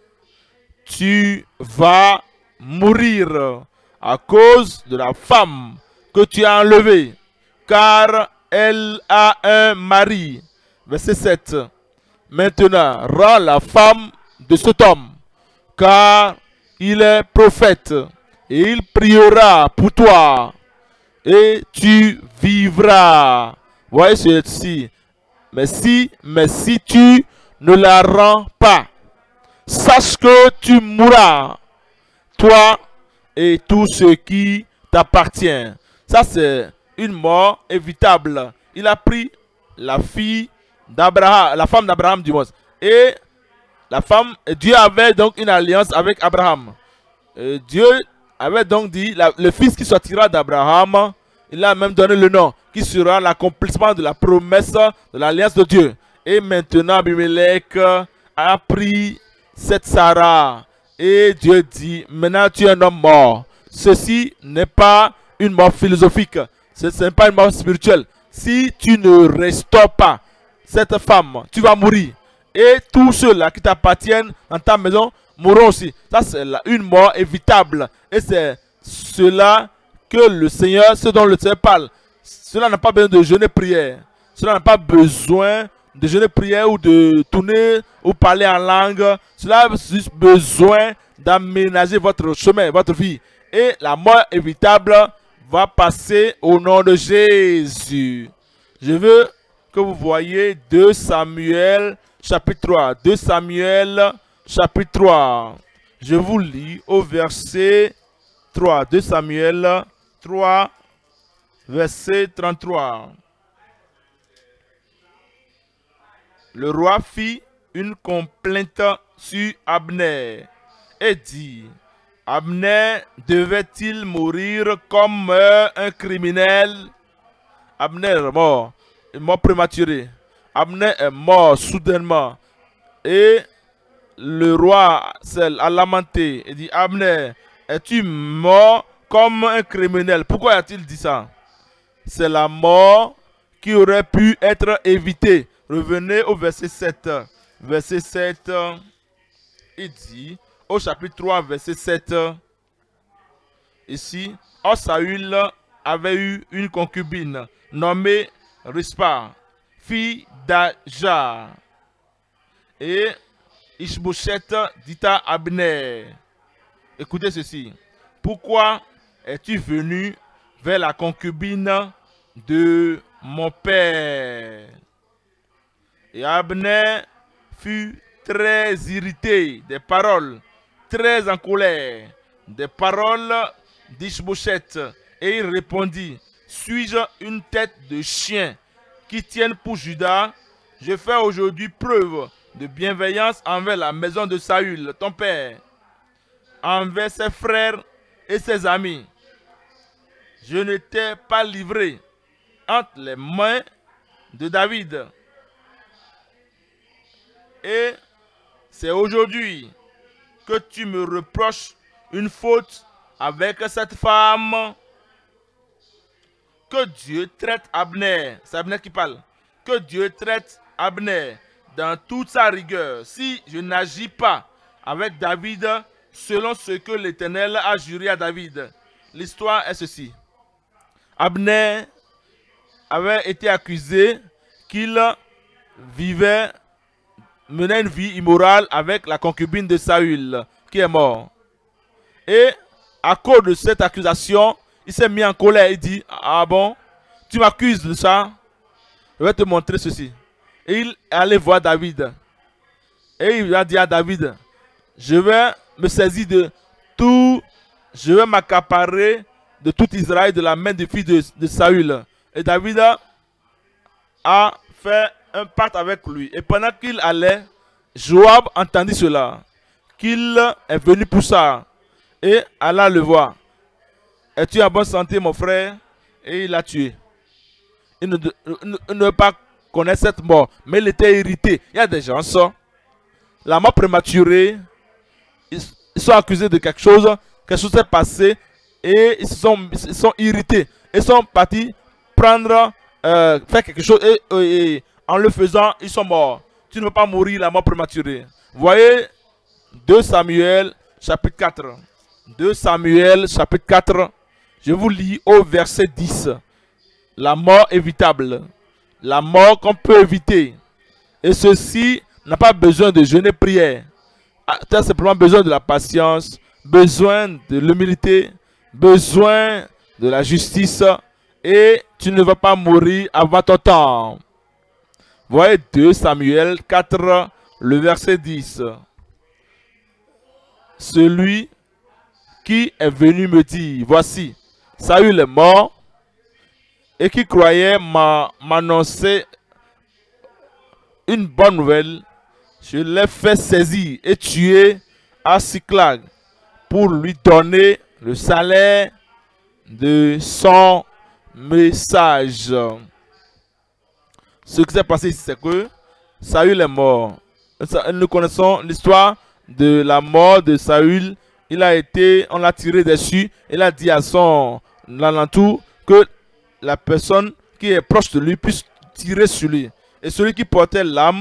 tu vas mourir à cause de la femme que tu as enlevée, car elle a un mari. Verset sept. Maintenant, rends la femme de cet homme, car il est prophète, et il priera pour toi, et tu vivras. Voyez ceci. Mais si, mais si tu ne la rends pas, sache que tu mourras, toi et tout ce qui t'appartient. Ça, c'est une mort évitable. Il a pris la fille d'Abraham, la femme d'Abraham du moins. Et la femme, Dieu avait donc une alliance avec Abraham. Et Dieu avait donc dit, la, le fils qui sortira d'Abraham, il a même donné le nom, qui sera l'accomplissement de la promesse de l'alliance de Dieu. Et maintenant, Abimelech a pris cette Sarah. Et Dieu dit, maintenant tu es un homme mort. Ceci n'est pas une mort philosophique. Ce n'est pas une mort spirituelle. Si tu ne restaures pas cette femme, tu vas mourir. Et tous ceux-là qui t'appartiennent dans ta maison mourront aussi. Ça, c'est une mort évitable. Et c'est cela que le Seigneur, ce dont le Seigneur parle. Cela n'a pas besoin de jeûner prière. Cela n'a pas besoin de jeûner prière ou de tourner ou parler en langue. Cela a juste besoin d'aménager votre chemin, votre vie. Et la mort évitable va passer au nom de Jésus. Je veux que vous voyez deux Samuel chapitre trois. deux Samuel chapitre trois. Je vous lis au verset trois. deux Samuel trois, verset trente-trois. Le roi fit une complainte sur Abner et dit, Abner devait-il mourir comme euh, un criminel? Abner est mort, est mort prématuré. Abner est mort soudainement. Et le roi a lamenté et dit, Abner, es-tu mort comme un criminel? Pourquoi a-t-il dit ça? C'est la mort qui aurait pu être évitée. Revenez au verset sept. Verset sept, il dit, au chapitre trois, verset sept, ici, or Saül avait eu une concubine nommée Rispa, fille d'Ajar. Et Ishbosheth dit à Abner, écoutez ceci, pourquoi es-tu venu vers la concubine de mon père? Et Abner fut très irrité des paroles, très en colère, des paroles d'Ishbosheth. Et il répondit, suis-je une tête de chien qui tienne pour Judas? Je fais aujourd'hui preuve de bienveillance envers la maison de Saül, ton père, envers ses frères et ses amis. Je ne t'ai pas livré entre les mains de David. Et c'est aujourd'hui que tu me reproches une faute avec cette femme. Que Dieu traite Abner, c'est Abner qui parle, que Dieu traite Abner dans toute sa rigueur, si je n'agis pas avec David selon ce que l'Éternel a juré à David. L'histoire est ceci. Abner avait été accusé qu'il vivait, menait une vie immorale avec la concubine de Saül, qui est mort. Et à cause de cette accusation, il s'est mis en colère. Il dit, ah bon, tu m'accuses de ça? Je vais te montrer ceci. Et il est allé voir David. Et il a dit à David, je vais me saisir de tout, je vais m'accaparer de tout Israël de la main des fils de, de Saül. Et David a fait un pacte avec lui. Et pendant qu'il allait, Joab entendit cela, qu'il est venu pour ça. Et alla le voir. Es-tu en bonne santé, mon frère? Et il l'a tué. Il ne, ne, ne veut pas connaître cette mort, mais il était irrité. Il y a des gens, ça, la mort prématurée, ils, ils sont accusés de quelque chose, quelque chose s'est passé, et ils, se sont, ils sont irrités. Ils sont partis prendre, euh, faire quelque chose, et, et, et en le faisant, ils sont morts. Tu ne veux pas mourir la mort prématurée. Voyez deux Samuel, chapitre quatre. deux Samuel, chapitre quatre. Je vous lis au verset dix. La mort évitable. La mort qu'on peut éviter. Et ceci n'a pas besoin de jeûner prière. Tu as simplement besoin de la patience, besoin de l'humilité, besoin de la justice. Et tu ne vas pas mourir avant ton temps. Voyez deux Samuel quatre, le verset dix. Celui qui est venu me dire, voici, Saül est mort, et qui croyait m'annoncer une bonne nouvelle, je l'ai fait saisir et tuer à Siklag pour lui donner le salaire de son message. Ce qui s'est passé ici, c'est que Saül est mort. Nous connaissons l'histoire de la mort de Saül. Il a été, on l'a tiré dessus. Il a dit à son alentour que la personne qui est proche de lui puisse tirer sur lui. Et celui qui portait l'âme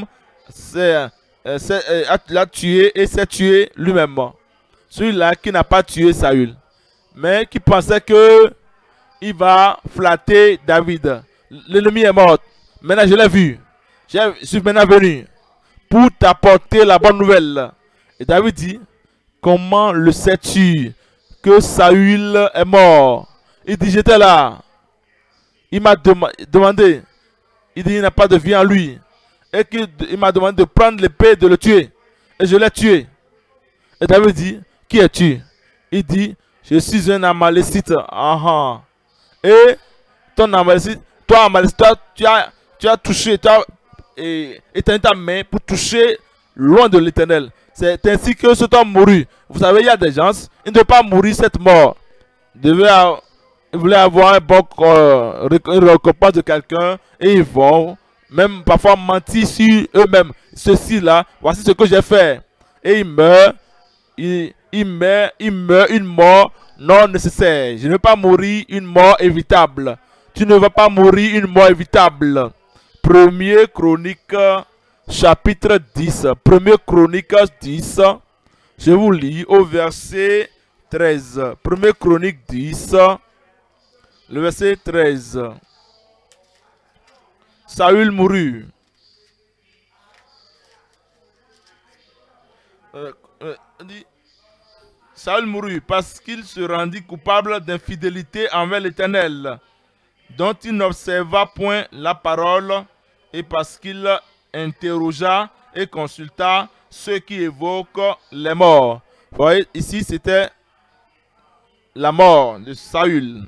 l'a tué et s'est tué lui-même. Celui-là qui n'a pas tué Saül, mais qui pensait que il va flatter David. L'ennemi est mort. Maintenant, je l'ai vu. Je suis maintenant venu pour t'apporter la bonne nouvelle. Et David dit, comment le sais-tu que Saül est mort? Il dit, j'étais là. Il m'a dem demandé. Il dit, il n'a pas de vie en lui. Et qu'il m'a demandé de prendre l'épée et de le tuer. Et je l'ai tué. Et David dit, qui es-tu? Il dit, je suis un Amalécite. Ah, ah. Et ton Amalécite, toi Amalécite, toi, tu as, tu as touché, tu as et, étendu ta main pour toucher loin de l'Éternel. C'est ainsi que cet homme mourut. Vous savez, il y a des gens, ils ne doivent pas mourir cette mort. Ils, devaient, ils voulaient avoir un bon euh, une récompense de quelqu'un et ils vont même parfois mentir sur eux-mêmes. Ceci-là, voici ce que j'ai fait. Et ils meurent, ils, ils meurent, ils meurent une mort non nécessaire. Je ne veux pas mourir une mort évitable. Tu ne vas pas mourir une mort évitable. Premier Chronique, chapitre dix. Premier Chronique dix. Je vous lis au verset treize. Premier Chronique dix, le verset treize. Saül mourut. Euh, euh, dit, Saül mourut parce qu'il se rendit coupable d'infidélité envers l'Éternel, dont il n'observa point la parole, et parce qu'il interrogea et consulta ceux qui évoquent les morts. Vous voyez, ici c'était la mort de Saül.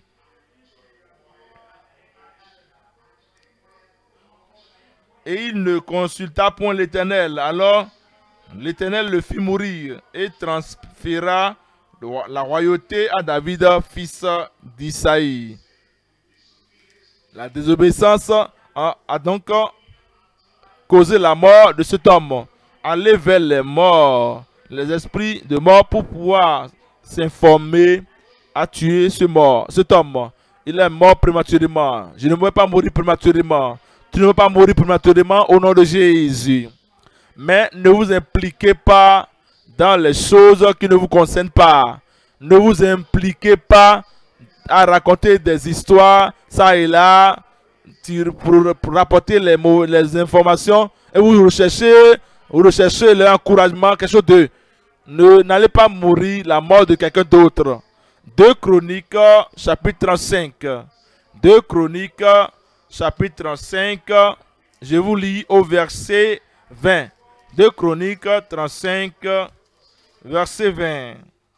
Et il ne consulta point l'Éternel. Alors l'Éternel le fit mourir et transféra la royauté à David, fils d'Isaïe. La désobéissance a, a donc causé la mort de cet homme. Aller vers les morts, les esprits de mort, pour pouvoir s'informer à tuer ce mort, cet homme. Il est mort prématurément. Je ne veux pas mourir prématurément. Tu ne veux pas mourir prématurément au nom de Jésus. Mais ne vous impliquez pas dans les choses qui ne vous concernent pas. Ne vous impliquez pas à raconter des histoires, ça et là, pour, pour rapporter les, mots, les informations, et vous recherchez, vous recherchez l'encouragement, quelque chose de... Ne n'allez pas mourir la mort de quelqu'un d'autre. deux Chroniques, chapitre trente-cinq. deux Chroniques, chapitre trente-cinq. Je vous lis au verset vingt. deux Chroniques trente-cinq, verset vingt.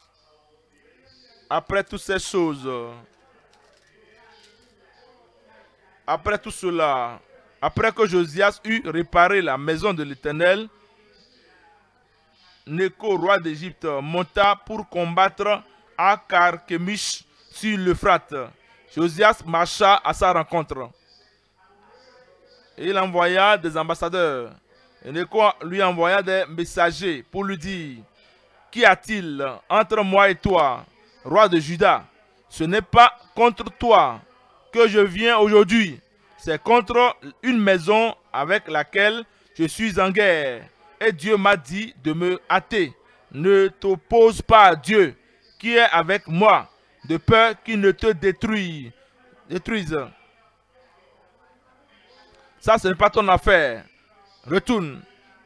Après toutes ces choses, après tout cela, après que Josias eut réparé la maison de l'Éternel, Néco, roi d'Égypte, monta pour combattre à Carchemish sur l'Euphrate. Josias marcha à sa rencontre. Et il envoya des ambassadeurs. Et Néco lui envoya des messagers pour lui dire: qu'y a-t-il entre moi et toi, roi de Juda? Ce n'est pas contre toi que je viens aujourd'hui, c'est contre une maison avec laquelle je suis en guerre. Et Dieu m'a dit de me hâter. Ne t'oppose pas à Dieu qui est avec moi, de peur qu'il ne te détruise. détruise. Ça, ce n'est pas ton affaire. Retourne.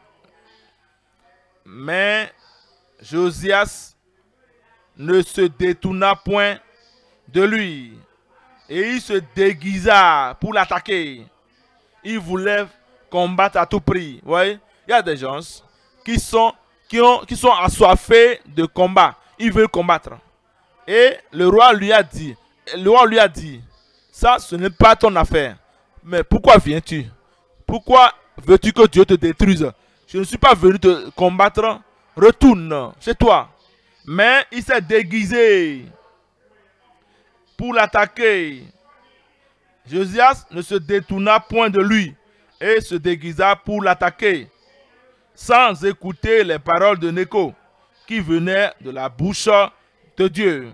Mais Josias ne se détourna point de lui. Et il se déguisa pour l'attaquer. Il voulait combattre à tout prix. Vous voyez? Il y a des gens qui sont, qui, ont, qui sont assoiffés de combat. Ils veulent combattre. Et le roi lui a dit, le roi lui a dit, ça, ce n'est pas ton affaire. Mais pourquoi viens-tu? Pourquoi veux-tu que Dieu te détruise? Je ne suis pas venu te combattre. Retourne chez toi. Mais il s'est déguisé pour l'attaquer. Josias ne se détourna point de lui et se déguisa pour l'attaquer, sans écouter les paroles de Néco qui venaient de la bouche de Dieu.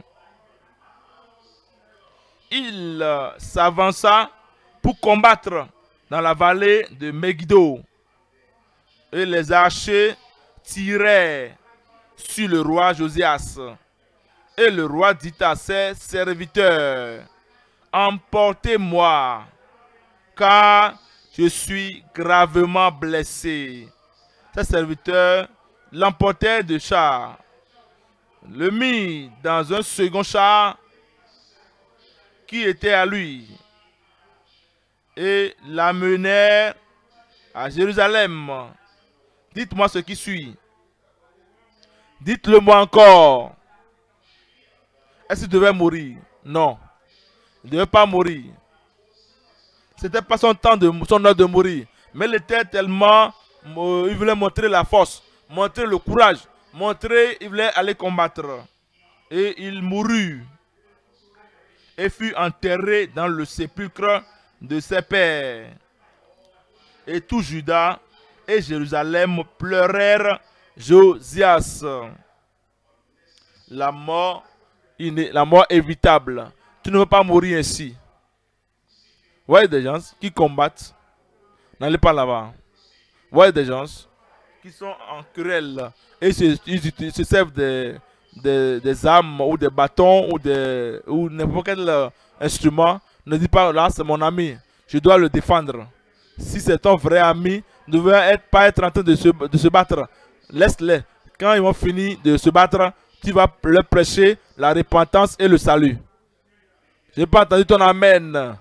Il euh, s'avança pour combattre dans la vallée de Megiddo. Et les archers tiraient sur le roi Josias. Et le roi dit à ses serviteurs: emportez-moi, car je suis gravement blessé. Ses serviteurs l'emportèrent de char, le mit dans un second char qui était à lui, et l'amenèrent à Jérusalem. Dites-moi ce qui suit. Dites-le moi encore. Est-ce qu'il devait mourir? Non. Il ne devait pas mourir. Ce n'était pas son temps, de, son heure de mourir. Mais il était tellement... Il voulait montrer la force, montrer le courage, montrer... Il voulait aller combattre. Et il mourut. Et fut enterré dans le sépulcre de ses pères. Et tout Juda et Jérusalem pleurèrent Josias. La mort, la mort évitable. Tu ne veux pas mourir ainsi. Vous voyez des gens qui combattent. N'allez pas là-bas. Vous voyez des gens qui sont en querelle et se, ils, ils se servent des, des, des armes ou des bâtons ou, des, ou n'importe quel instrument. Ne dis pas, là c'est mon ami, je dois le défendre. Si c'est ton vrai ami, ne veut être, pas être en train de se, de se battre. Laisse-les. Quand ils vont finir de se battre, tu vas leur prêcher la repentance et le salut. Je n'ai pas entendu ton amen.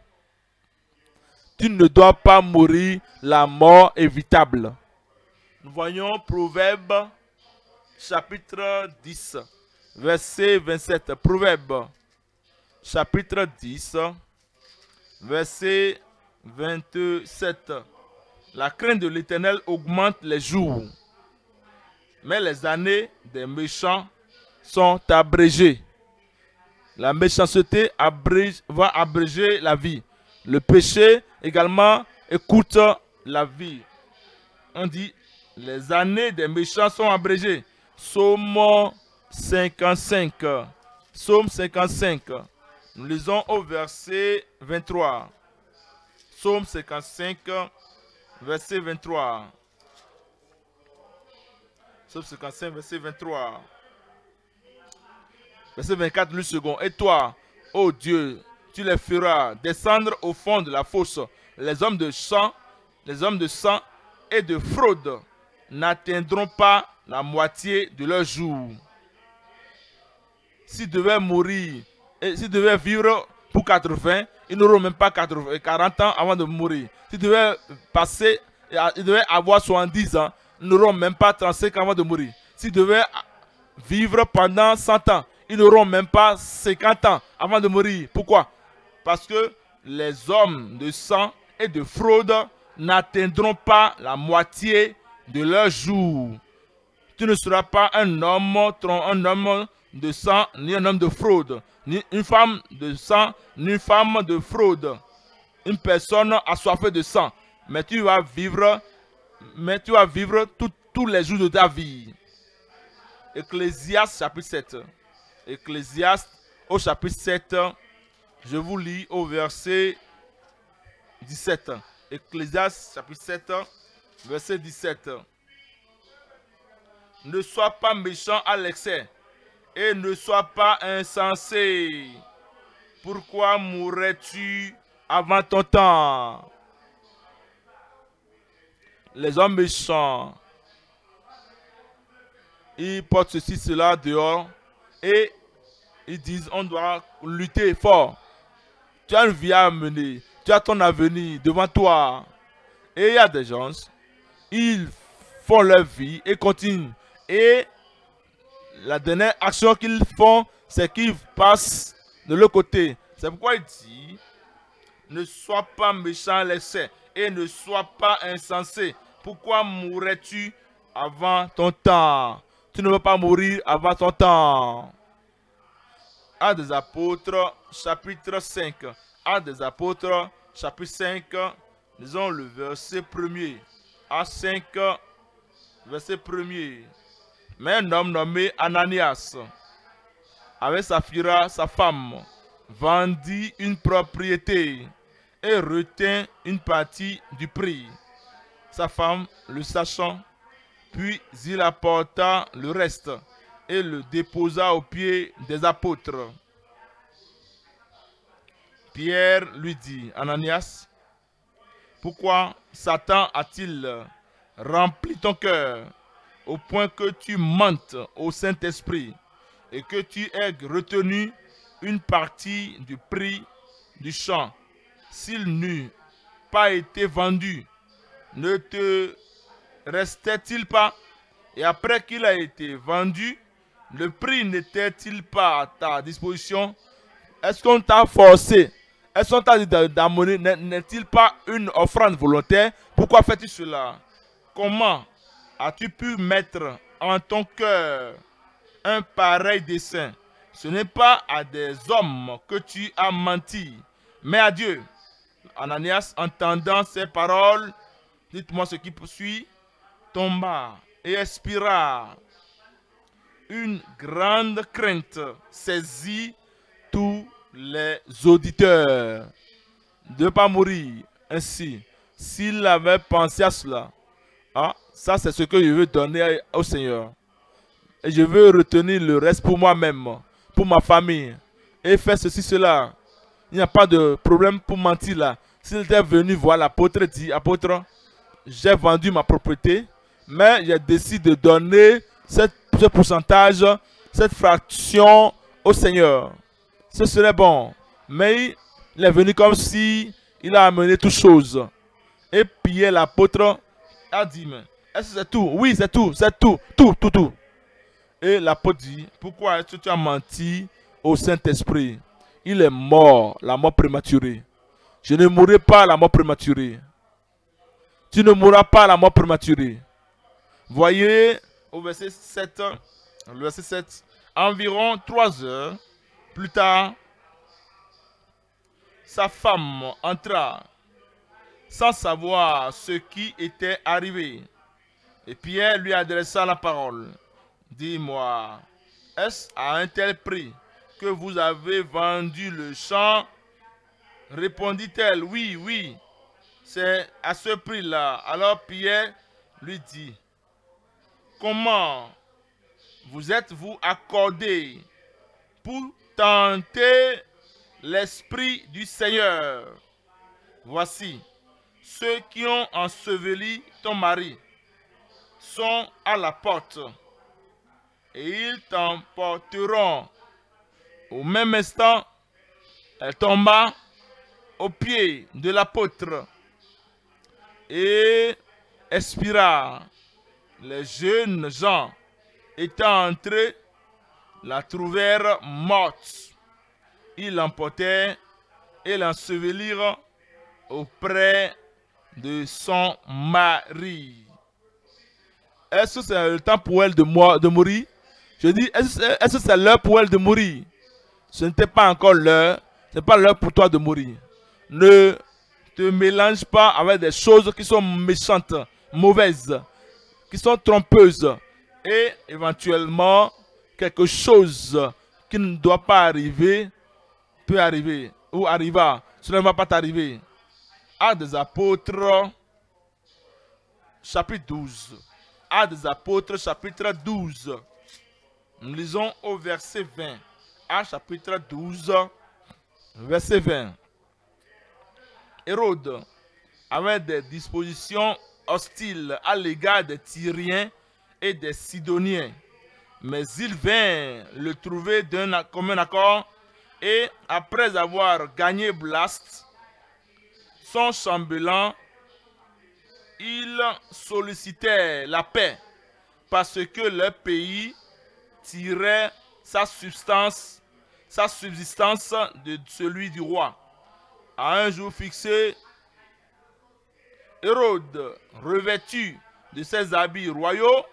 Tu ne dois pas mourir la mort évitable. Nous voyons Proverbe chapitre dix, verset vingt-sept. Proverbe chapitre dix, verset vingt-sept. La crainte de l'Éternel augmente les jours, mais les années des méchants sont abrégées. La méchanceté abrège, va abréger la vie. Le péché également écoute la vie. On dit, les années des méchants sont abrégées. Psaume cinquante-cinq. Psaume cinquante-cinq. Nous lisons au verset vingt-trois. Psaume cinquante-cinq, verset vingt-trois. Psaume cinquante-cinq, verset vingt-trois. Verset vingt-quatre, le second. Et toi, ô Dieu, tu les feras descendre au fond de la fosse. Les hommes de sang, les hommes de sang et de fraude n'atteindront pas la moitié de leur jour. S'ils devaient mourir, et s'ils devaient vivre pour quatre-vingts, ils n'auront même pas quarante ans avant de mourir. S'ils devaient passer, ils devaient avoir soixante-dix ans, n'auront même pas trente-cinq ans avant de mourir. S'ils devaient vivre pendant cent ans, ils n'auront même pas cinquante ans avant de mourir. Pourquoi? Parce que les hommes de sang et de fraude n'atteindront pas la moitié de leur jour. Tu ne seras pas un homme, un homme de sang, ni un homme de fraude, ni une femme de sang, ni une femme de fraude. Une personne assoiffée de sang. Mais tu vas vivre, mais tu vas vivre tous les jours de ta vie. Ecclésiaste chapitre sept. Ecclésiaste au chapitre sept. Je vous lis au verset dix-sept. Ecclésiaste chapitre sept, verset dix-sept. Ne sois pas méchant à l'excès et ne sois pas insensé. Pourquoi mourrais-tu avant ton temps? Les hommes méchants, ils portent ceci, cela dehors et ils disent on doit lutter fort. Tu as une vie à mener, tu as ton avenir devant toi. Et il y a des gens, ils font leur vie et continuent. Et la dernière action qu'ils font, c'est qu'ils passent de l'autre côté. C'est pourquoi il dit, ne sois pas méchant à l'excès et ne sois pas insensé. Pourquoi mourrais-tu avant ton temps? Tu ne veux pas mourir avant ton temps. Actes des Apôtres, chapitre cinq. Actes des Apôtres, chapitre cinq. Disons le verset premier. Actes cinq, verset premier. Mais un homme nommé Ananias, avec Saphira, sa femme, vendit une propriété et retint une partie du prix. Sa femme, le sachant, puis il apporta le reste et le déposa aux pieds des apôtres. Pierre lui dit, Ananias, pourquoi Satan a-t-il rempli ton cœur au point que tu mentes au Saint-Esprit et que tu aies retenu une partie du prix du champ? S'il n'eût pas été vendu, ne te restait-il pas? Et après qu'il a été vendu, le prix n'était-il pas à ta disposition? Est-ce qu'on t'a forcé? Est-ce qu'on t'a dit d'amener? N'est-il pas une offrande volontaire? Pourquoi fais-tu cela? Comment as-tu pu mettre en ton cœur un pareil dessein? Ce n'est pas à des hommes que tu as menti, mais à Dieu. Ananias, entendant ces paroles, dites-moi ce qui poursuit, tomba et expira. Une grande crainte saisit tous les auditeurs de ne pas mourir ainsi. S'il avait pensé à cela, ah, ça c'est ce que je veux donner au Seigneur. Et je veux retenir le reste pour moi-même, pour ma famille. Et faire ceci, cela. Il n'y a pas de problème pour mentir là. S'il était venu voir l'apôtre, dit, apôtre, j'ai vendu ma propriété, mais j'ai décidé de donner cette, ce pourcentage, cette fraction au Seigneur. Ce serait bon. Mais il est venu comme si il a amené toutes choses. Et Pierre l'apôtre a dit, mais est-ce que c'est tout? Oui, c'est tout, c'est tout, tout, tout, tout. Et l'apôtre dit, pourquoi est-ce que tu as menti au Saint-Esprit? Il est mort, la mort prématurée. Je ne mourrai pas la mort prématurée. Tu ne mourras pas la mort prématurée. Voyez au verset sept, le verset sept, environ trois heures plus tard, sa femme entra sans savoir ce qui était arrivé. Et Pierre lui adressa la parole. Dis-moi, est-ce à un tel prix que vous avez vendu le champ? Répondit-elle, oui, oui, c'est à ce prix-là. Alors Pierre lui dit, comment vous êtes-vous accordé pour tenter l'Esprit du Seigneur? Voici, ceux qui ont enseveli ton mari sont à la porte et ils t'emporteront. Au même instant, elle tomba aux pieds de l'apôtre et expira. Les jeunes gens étant entrés, la trouvèrent morte. Ils l'emportèrent et l'ensevelirent auprès de son mari. Est-ce que c'est le temps pour elle de, mo de mourir? Je dis, est-ce que c'est l'heure pour elle de mourir? Ce n'était pas encore l'heure. Ce n'est pas l'heure pour toi de mourir. Ne te mélange pas avec des choses qui sont méchantes, mauvaises, qui sont trompeuses. Et éventuellement, quelque chose qui ne doit pas arriver peut arriver. Ou arriva. Cela ne va pas t'arriver. Actes des Apôtres, chapitre douze. Actes des Apôtres, chapitre douze. Nous lisons au verset vingt. Actes chapitre douze, verset vingt. Hérode avait des dispositions hostiles à l'égard des Tyriens et des Sidoniens. Mais il vint le trouver d'un commun accord et après avoir gagné Blast, son chambellan, il sollicitait la paix parce que le pays tirait sa substance, sa subsistance de celui du roi. À un jour fixé, Hérode, revêtu de ses habits royaux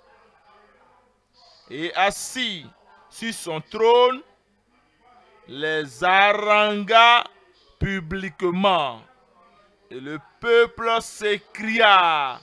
et assis sur son trône, les harangua publiquement. Et le peuple s'écria: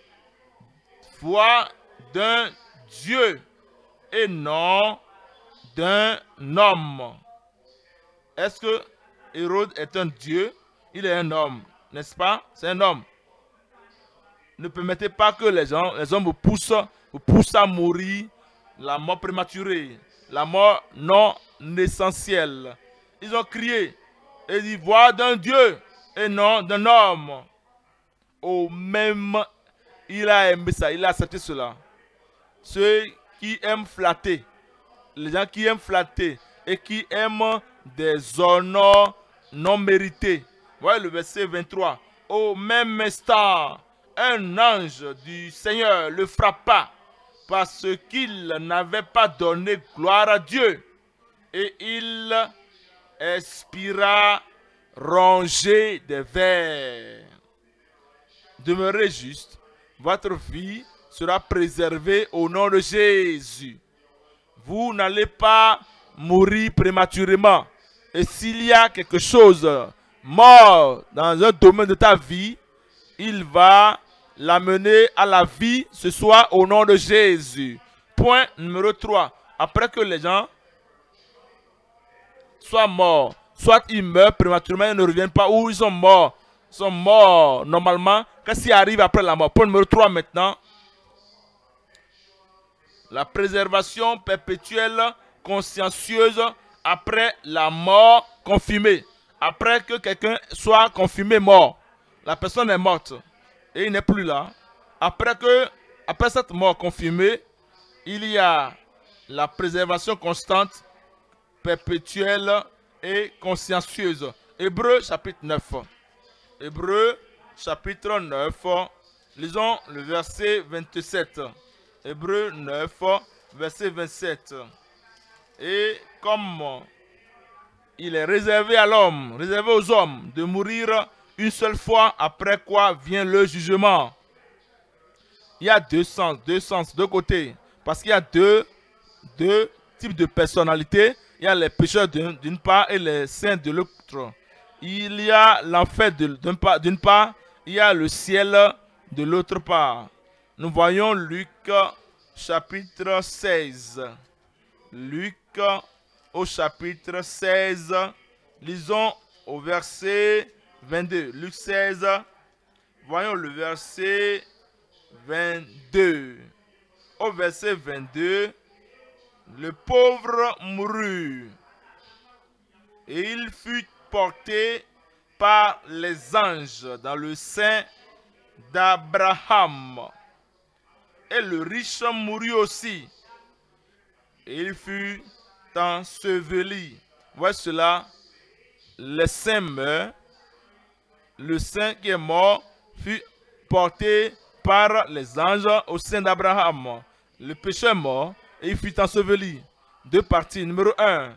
foi d'un Dieu et non d'un homme. Est-ce que Hérode est un Dieu? Il est un homme, n'est-ce pas? C'est un homme. Ne permettez pas que les gens, les hommes vous poussent, vous poussent à mourir la mort prématurée, la mort non essentielle. Ils ont crié et dit: voix d'un Dieu et non d'un homme. Au même, il a aimé ça, il a accepté cela. Ceux qui aiment flatter, les gens qui aiment flatter et qui aiment des honneurs non mérités. Voyez le verset vingt-trois. Au même instant, un ange du Seigneur le frappa parce qu'il n'avait pas donné gloire à Dieu. Et il expira rongé des vers. Demeurez juste, votre vie sera préservée au nom de Jésus. Vous n'allez pas mourir prématurément. Et s'il y a quelque chose mort dans un domaine de ta vie, il va l'amener à la vie ce soir au nom de Jésus. Point numéro trois. Après que les gens soient morts, soit ils meurent prématurément et ne reviennent pas, ou ils sont morts, ils sont morts normalement, qu'est-ce qui arrive après la mort? Point numéro trois maintenant. La préservation perpétuelle, consciencieuse, après la mort confirmée. Après que quelqu'un soit confirmé mort, la personne est morte et il n'est plus là. Après, que, après cette mort confirmée, il y a la préservation constante, perpétuelle et consciencieuse. Hébreux chapitre neuf. Hébreux chapitre neuf. Lisons le verset vingt-sept. Hébreux neuf, verset vingt-sept. Et comme il est réservé à l'homme, réservé aux hommes, de mourir une seule fois, après quoi vient le jugement. Il y a deux sens, deux sens, deux côtés. Parce qu'il y a deux, deux types de personnalités. Il y a les pécheurs d'une part et les saints de l'autre. Il y a l'enfer d'une part, d'une part, il y a le ciel de l'autre part. Nous voyons Luc chapitre seize. Luc au chapitre seize. Lisons au verset vingt-deux. Luc seize. Voyons le verset vingt-deux. Au verset vingt-deux. Le pauvre mourut. Et il fut porté par les anges dans le sein d'Abraham. Et le riche mourut aussi. Et il fut enseveli. Voici cela. Le saint meurt. Le saint qui est mort fut porté par les anges au sein d'Abraham. Le péché est mort et il fut enseveli. Deux parties. Numéro un.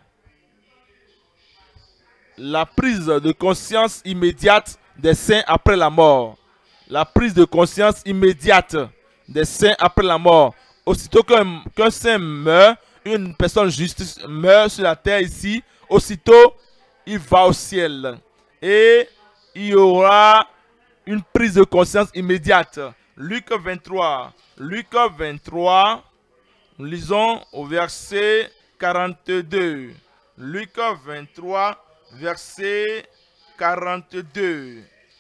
La prise de conscience immédiate des saints après la mort. La prise de conscience immédiate des saints après la mort. Aussitôt qu'un qu'un saint meurt, une personne juste meurt sur la terre ici, aussitôt il va au ciel. Et il y aura une prise de conscience immédiate. Luc vingt-trois. Luc vingt-trois. Nous lisons au verset quarante-deux. Luc vingt-trois, verset quarante-deux.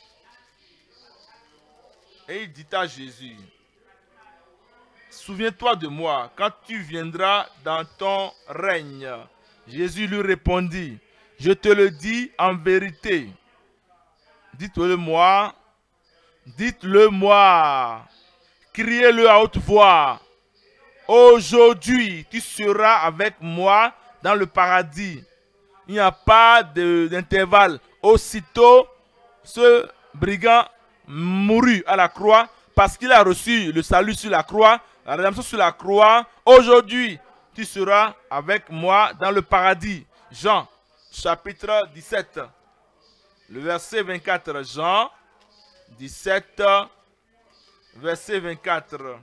Et il dit à Jésus, souviens-toi de moi quand tu viendras dans ton règne. Jésus lui répondit, je te le dis en vérité. Dites-le moi. Dites-le moi. Criez-le à haute voix. Aujourd'hui, tu seras avec moi dans le paradis. Il n'y a pas d'intervalle. Aussitôt, ce brigand mourut à la croix parce qu'il a reçu le salut sur la croix, la rédemption sur la croix. Aujourd'hui, tu seras avec moi dans le paradis. Jean, chapitre dix-sept, le verset vingt-quatre. Jean dix-sept, verset vingt-quatre.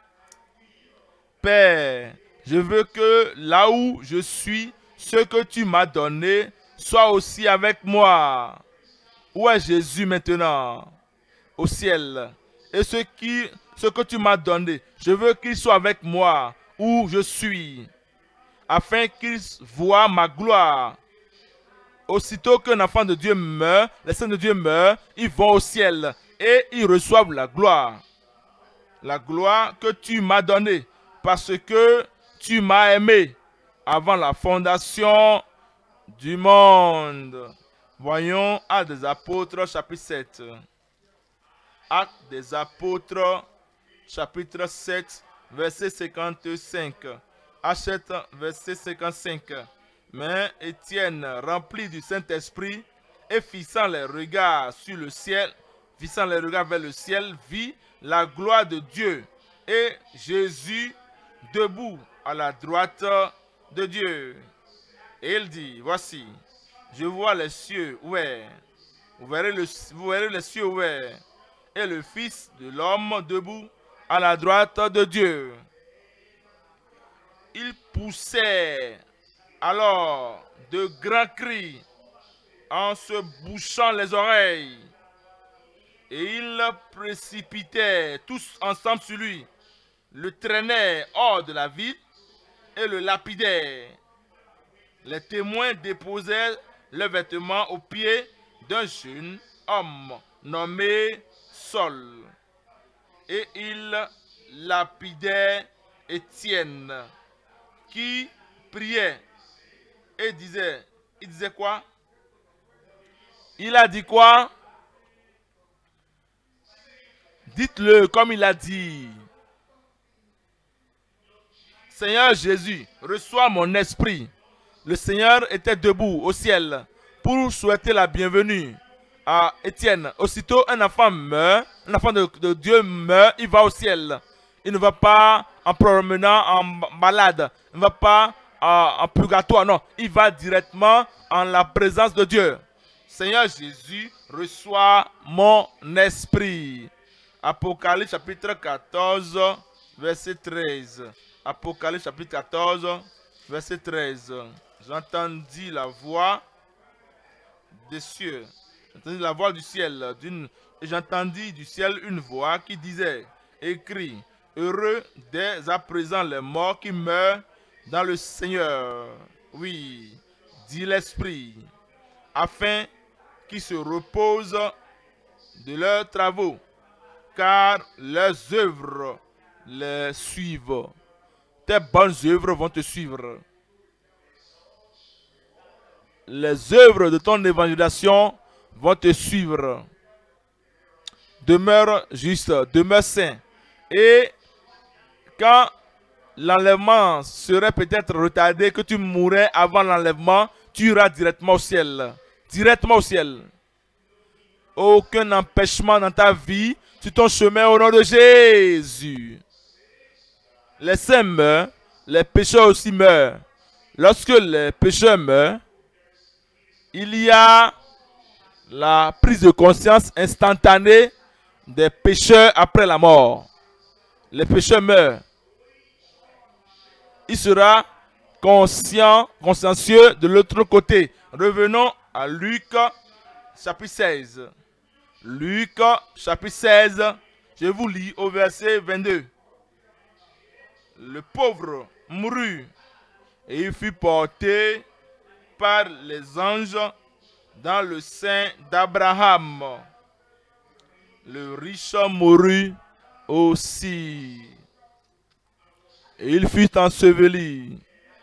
Père, je veux que là où je suis, ce que tu m'as donné soit aussi avec moi. Où est Jésus maintenant? Au ciel. Et ce, qui, ce que tu m'as donné, je veux qu'il soit avec moi où je suis, afin qu'il voie ma gloire. Aussitôt qu'un enfant de Dieu meurt, les saints de Dieu meurent, ils vont au ciel et ils reçoivent la gloire. La gloire que tu m'as donnée. Parce que tu m'as aimé avant la fondation du monde. Voyons Actes des Apôtres, chapitre sept. Actes des Apôtres, chapitre sept, verset cinquante-cinq. Actes sept, verset cinquante-cinq. Mais Étienne, rempli du Saint-Esprit, et fixant les regards sur le ciel, fixant les regards vers le ciel, vit la gloire de Dieu et Jésus debout à la droite de Dieu. Et il dit, voici, je vois les cieux ouverts. Vous verrez, le, vous verrez les cieux ouverts. Et le Fils de l'homme debout à la droite de Dieu. Il poussait alors de grands cris en se bouchant les oreilles. Et ils précipitaient tous ensemble sur lui, le traînaient hors de la ville et le lapidaient. Les témoins déposaient leurs vêtements aux pieds d'un jeune homme nommé Saul. Et ils lapidaient Étienne, qui priait et disait, il disait quoi? Il a dit quoi? Dites-le comme il a dit. Seigneur Jésus, reçois mon esprit. Le Seigneur était debout au ciel pour souhaiter la bienvenue à Étienne. Aussitôt, un enfant meurt, un enfant de, de Dieu meurt, il va au ciel. Il ne va pas en promenant en malade, il ne va pas en, en purgatoire, non. Il va directement en la présence de Dieu. Seigneur Jésus, reçois mon esprit. Apocalypse chapitre quatorze, verset treize. Apocalypse chapitre quatorze, verset treize. J'entendis la voix des cieux. J'entendis la voix du ciel. Et j'entendis du ciel une voix qui disait, écrit, heureux dès à présent les morts qui meurent dans le Seigneur. Oui, dit l'Esprit, afin qu'ils se reposent de leurs travaux, car leurs œuvres les suivent. Tes bonnes œuvres vont te suivre. Les œuvres de ton évangélisation vont te suivre. Demeure juste, demeure saint. Et quand l'enlèvement serait peut-être retardé, que tu mourrais avant l'enlèvement, tu iras directement au ciel. Directement au ciel. Aucun empêchement dans ta vie sur ton chemin au nom de Jésus. Les saints meurent, les pécheurs aussi meurent. Lorsque les pécheurs meurent, il y a la prise de conscience instantanée des pécheurs après la mort. Les pécheurs meurent. Il sera conscient, consciencieux de l'autre côté. Revenons à Luc chapitre seize. Luc chapitre seize, je vous lis au verset vingt-deux. Le pauvre mourut et il fut porté par les anges dans le sein d'Abraham. Le riche mourut aussi et il fut enseveli.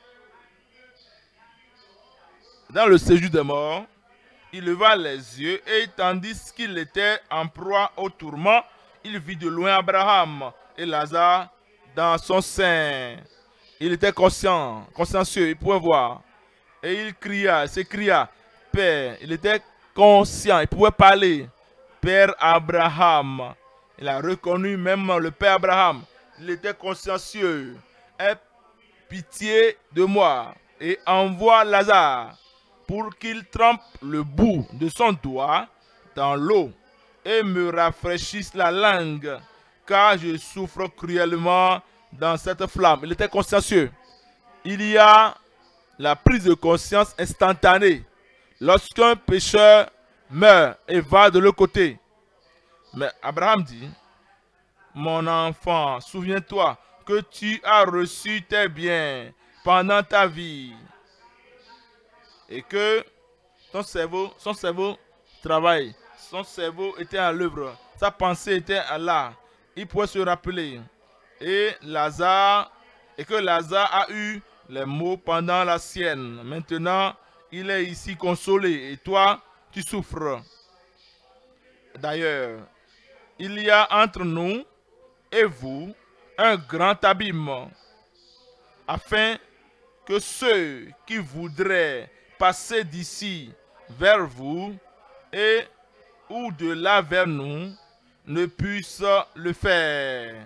Dans le séjour des morts, il leva les yeux et tandis qu'il était en proie au tourment, il vit de loin Abraham et Lazare dans son sein. Il était conscient, consciencieux, il pouvait voir. Et il cria, il s'écria, Père, il était conscient, il pouvait parler. Père Abraham. Il a reconnu même le Père Abraham. Il était consciencieux. Aie pitié de moi et envoie Lazare pour qu'il trempe le bout de son doigt dans l'eau et me rafraîchisse la langue, car je souffre cruellement dans cette flamme. Il était consciencieux. Il y a la prise de conscience instantanée lorsqu'un pécheur meurt et va de l'autre côté. Mais Abraham dit, mon enfant, souviens-toi que tu as reçu tes biens pendant ta vie et que ton cerveau, son cerveau travaille, son cerveau était à l'œuvre, sa pensée était à là. Il pouvait se rappeler. Et Lazare, et que Lazare a eu les maux pendant la sienne. Maintenant, il est ici consolé et toi, tu souffres. D'ailleurs, il y a entre nous et vous un grand abîme, afin que ceux qui voudraient passer d'ici vers vous et ou de là vers nous ne puissent le faire.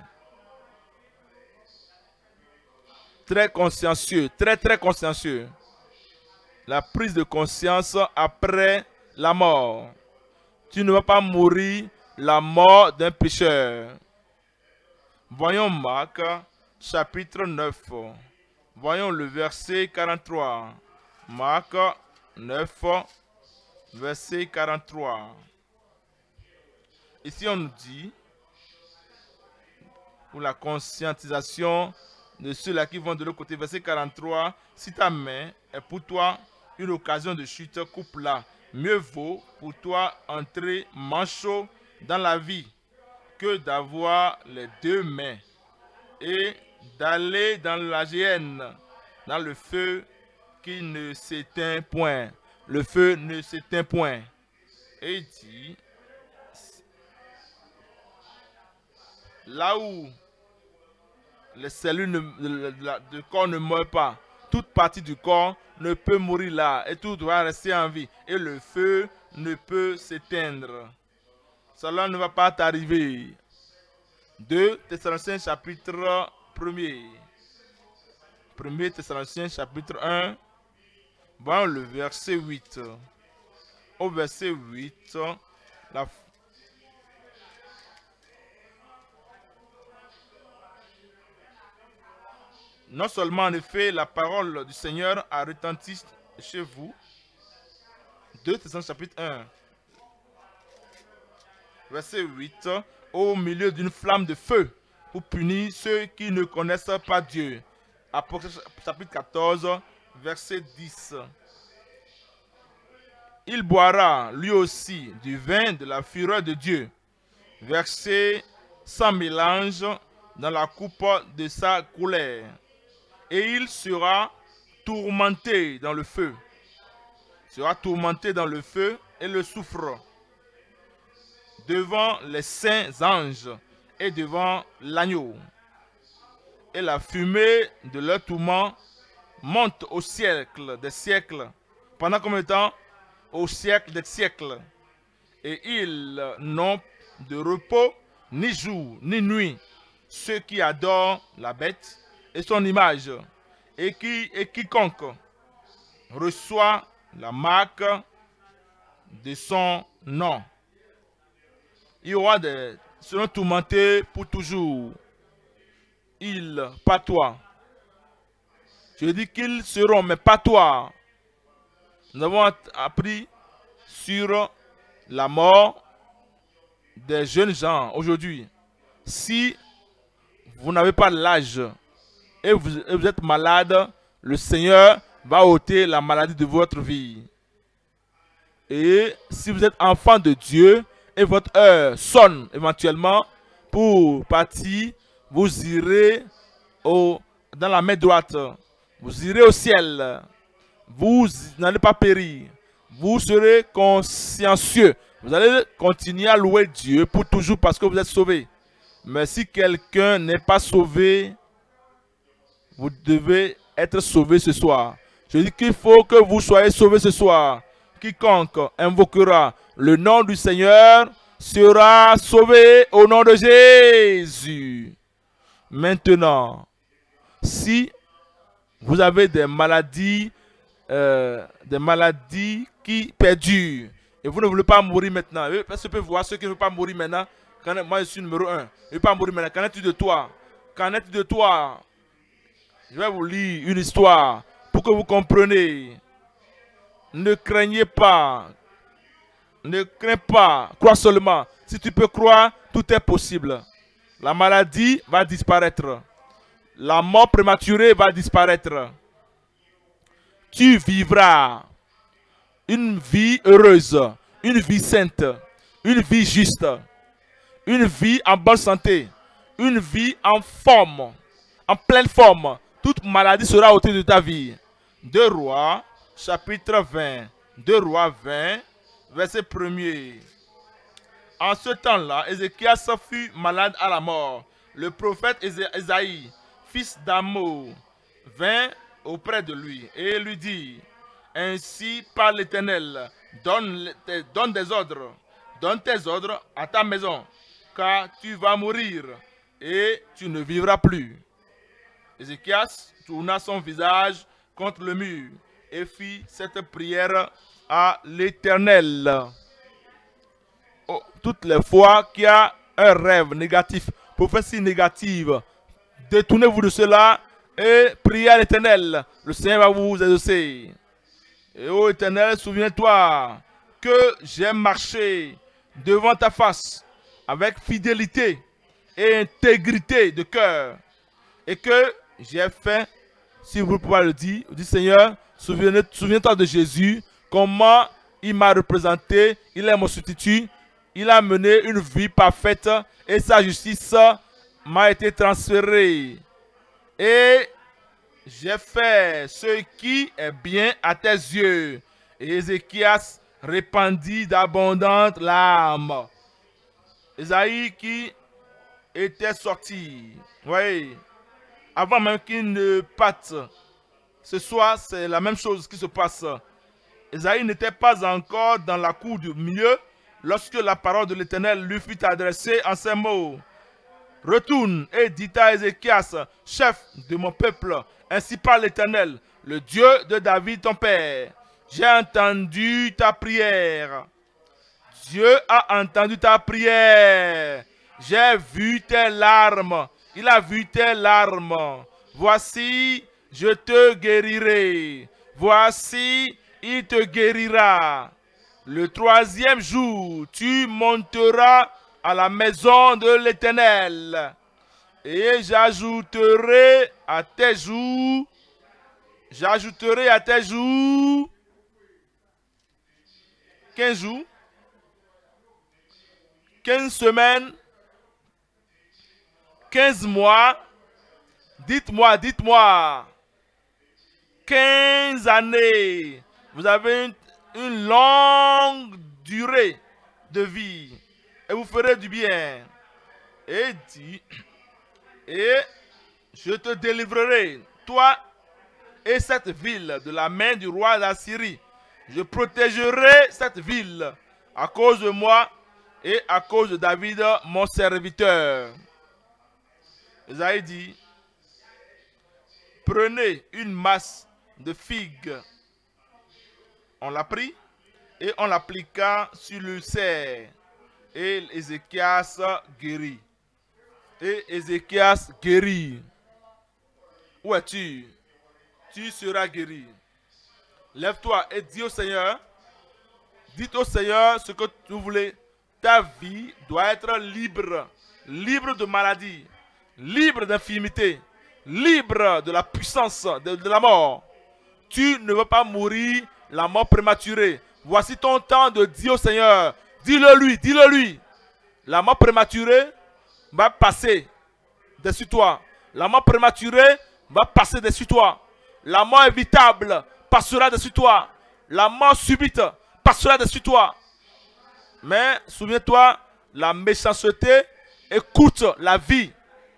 Très consciencieux, très très consciencieux. La prise de conscience après la mort. Tu ne vas pas mourir la mort d'un pécheur. Voyons Marc chapitre neuf. Voyons le verset quarante-trois. Marc neuf, verset quarante-trois. Ici on nous dit, pour la conscientisation de ceux-là qui vont de l'autre côté, verset quarante-trois, si ta main est pour toi une occasion de chute, coupe-la. Mieux vaut pour toi entrer manchot dans la vie que d'avoir les deux mains et d'aller dans la géhenne, dans le feu qui ne s'éteint point. Le feu ne s'éteint point. Et il dit, là où les cellules du corps ne meurent pas, toute partie du corps ne peut mourir là et tout doit rester en vie. Et le feu ne peut s'éteindre. Cela ne va pas t'arriver. deux Thessaloniciens chapitre premier. premier Thessaloniciens chapitre un. Voyons le verset huit. Au verset huit, la non seulement en effet la parole du Seigneur a retenti chez vous. deux Thessaloniciens chapitre un. Verset huit. Au milieu d'une flamme de feu pour punir ceux qui ne connaissent pas Dieu. Apocalypse chapitre quatorze, verset dix. Il boira lui aussi du vin de la fureur de Dieu, versé sans mélange dans la coupe de sa colère. Et il sera tourmenté dans le feu. Il sera tourmenté dans le feu et le soufre devant les saints anges et devant l'agneau. Et la fumée de leur tourment monte au siècle des siècles. Pendant combien de temps? Au siècle des siècles. Et ils n'ont de repos ni jour, ni nuit, ceux qui adorent la bête et son image, et, qui, et quiconque reçoit la marque de son nom. Il y aura des seront tourmentés pour toujours. Ils, pas toi. Je dis qu'ils seront, mais pas toi. Nous avons appris sur la mort des jeunes gens aujourd'hui. Si vous n'avez pas l'âge et vous, et vous êtes malade, le Seigneur va ôter la maladie de votre vie. Et si vous êtes enfant de Dieu et votre heure sonne éventuellement pour partir, vous irez au, dans la main droite. Vous irez au ciel. Vous n'allez pas périr. Vous serez consciencieux. Vous allez continuer à louer Dieu pour toujours parce que vous êtes sauvés. Mais si quelqu'un n'est pas sauvé, vous devez être sauvé ce soir. Je dis qu'il faut que vous soyez sauvés ce soir. Quiconque invoquera le nom du Seigneur sera sauvé au nom de Jésus. Maintenant, si vous avez des maladies, euh, des maladies qui perdurent, et vous ne voulez pas mourir maintenant, parce que je peux voir ceux qui ne veulent pas mourir maintenant. Quand, moi, je suis numéro un. Je ne veux pas mourir maintenant. Qu'en est-il de toi? Qu'en est-il de toi? Je vais vous lire une histoire pour que vous compreniez. Ne craignez pas. Ne crains pas. Crois seulement. Si tu peux croire, tout est possible. La maladie va disparaître. La mort prématurée va disparaître. Tu vivras une vie heureuse, une vie sainte, une vie juste, une vie en bonne santé, une vie en forme, en pleine forme. Toute maladie sera ôtée de ta vie. deux Rois, chapitre vingt. deux Rois vingt, verset premier. En ce temps-là, Ézéchias fut malade à la mort. Le prophète Ésaïe, fils d'Amo, vint auprès de lui et lui dit: ainsi parle l'Éternel, donne, donne des ordres, donne tes ordres à ta maison, car tu vas mourir et tu ne vivras plus. Ézéchias tourna son visage contre le mur et fit cette prière à l'Éternel. Oh, toutes les fois qu'il y a un rêve négatif, prophétie négative, détournez-vous de cela et priez à l'Éternel. Le Seigneur va vous exaucer. Et ô Éternel, souviens-toi que j'ai marché devant ta face avec fidélité et intégrité de cœur. Et que j'ai fait, si vous pouvez le dire, dit Seigneur, souviens-toi de Jésus, comment il m'a représenté, il est mon substitut, il a mené une vie parfaite et sa justice m'a été transférée. Et j'ai fait ce qui est bien à tes yeux. Et Ézéchias répandit d'abondantes larmes. Ésaïe qui était sorti, oui, avant même qu'il ne parte. Ce soir, c'est la même chose qui se passe. Ésaïe n'était pas encore dans la cour du milieu lorsque la parole de l'Éternel lui fut adressée en ces mots. Retourne et dis à Ézéchias, chef de mon peuple, ainsi parle l'Éternel, le Dieu de David ton père. J'ai entendu ta prière. Dieu a entendu ta prière. J'ai vu tes larmes. Il a vu tes larmes. Voici, je te guérirai. Voici, il te guérira. Le troisième jour, tu monteras à la maison de l'Éternel. Et j'ajouterai à tes jours, j'ajouterai à tes jours, quinze jours, quinze semaines, quinze mois, dites-moi, dites-moi, quinze années. Vous avez une, une longue durée de vie et vous ferez du bien. Et dit, et je te délivrerai, toi et cette ville, de la main du roi d'Assyrie. Je protégerai cette ville à cause de moi et à cause de David, mon serviteur. Isaïe dit, prenez une masse de figues. On l'a pris et on l'appliqua sur l'ulcère. Et Ézéchias guérit. Et Ézéchias guérit. Où es-tu? Tu seras guéri. Lève-toi et dis au Seigneur, dites au Seigneur ce que tu voulez. Ta vie doit être libre, libre de maladie, libre d'infirmité, libre de la puissance de, de la mort. Tu ne veux pas mourir la mort prématurée. Voici ton temps de dire au Seigneur, dis-le lui, dis-le lui. La mort prématurée va passer dessus toi. La mort prématurée va passer dessus toi. La mort évitable passera dessus toi. La mort subite passera dessus toi. Mais souviens-toi, la méchanceté écoute la vie.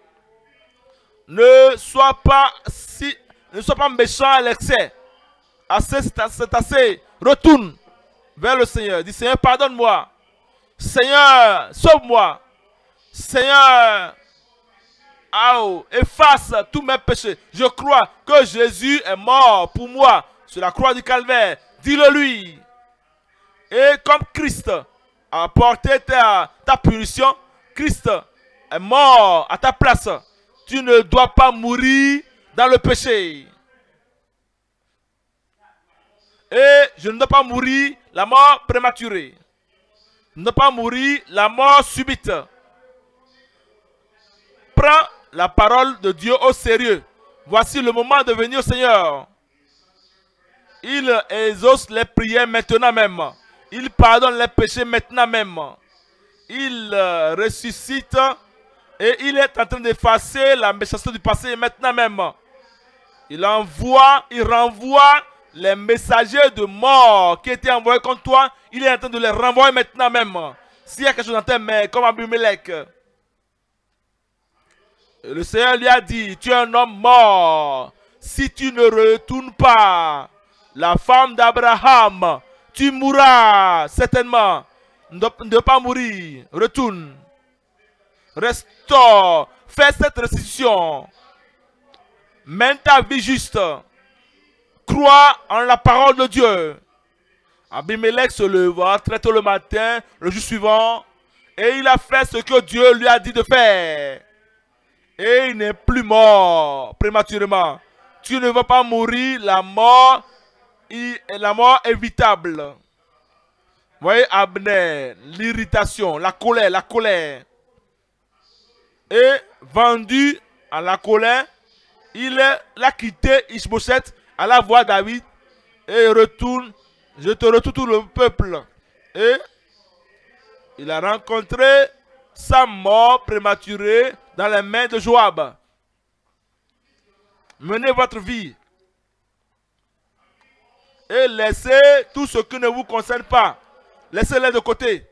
Ne sois pas si, ne sois pas méchant à l'excès. Assez, c'est assez. Retourne vers le Seigneur. Dis, Seigneur, pardonne-moi. Seigneur, sauve-moi. Seigneur, oh, efface tous mes péchés. Je crois que Jésus est mort pour moi sur la croix du calvaire. Dis-le lui. Et comme Christ a porté ta, ta punition, Christ est mort à ta place. Tu ne dois pas mourir dans le péché. Et je ne dois pas mourir la mort prématurée. Je ne dois pas mourir la mort subite. Prends la parole de Dieu au sérieux. Voici le moment de venir au Seigneur. Il exauce les prières maintenant même. Il pardonne les péchés maintenant même. Il euh, ressuscite et il est en train d'effacer la méchanceté du passé maintenant même. Il envoie, il renvoie les messagers de mort qui étaient envoyés contre toi. Il est en train de les renvoyer maintenant même. S'il y a quelque chose dans tes mains, comme Abimelech. Le Seigneur lui a dit, tu es un homme mort. Si tu ne retournes pas, la femme d'Abraham, tu mourras certainement. Ne dois pas mourir. Retourne. Restaure. Fais cette restitution. Mène ta vie juste. Crois en la parole de Dieu. Abimelech se leva très tôt le matin, le jour suivant, et il a fait ce que Dieu lui a dit de faire. Et il n'est plus mort prématurément. Tu ne vas pas mourir la mort, la mort évitable. Voyez Abner, l'irritation, la colère, la colère. Et vendu à la colère, il a quitté Ishbosheth à la voix David et retourne, je te retourne tout le peuple. Et il a rencontré sa mort prématurée dans les mains de Joab. Menez votre vie et laissez tout ce qui ne vous concerne pas. Laissez-les de côté.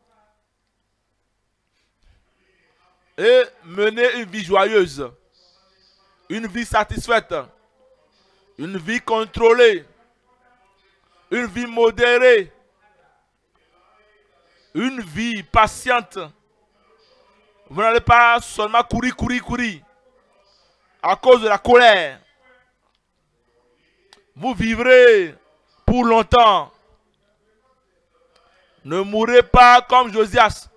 Et menez une vie joyeuse. Une vie satisfaite. Une vie contrôlée. Une vie modérée. Une vie patiente. Vous n'allez pas seulement courir, courir, courir. À cause de la colère. Vous vivrez pour longtemps. Ne mourrez pas comme Josias.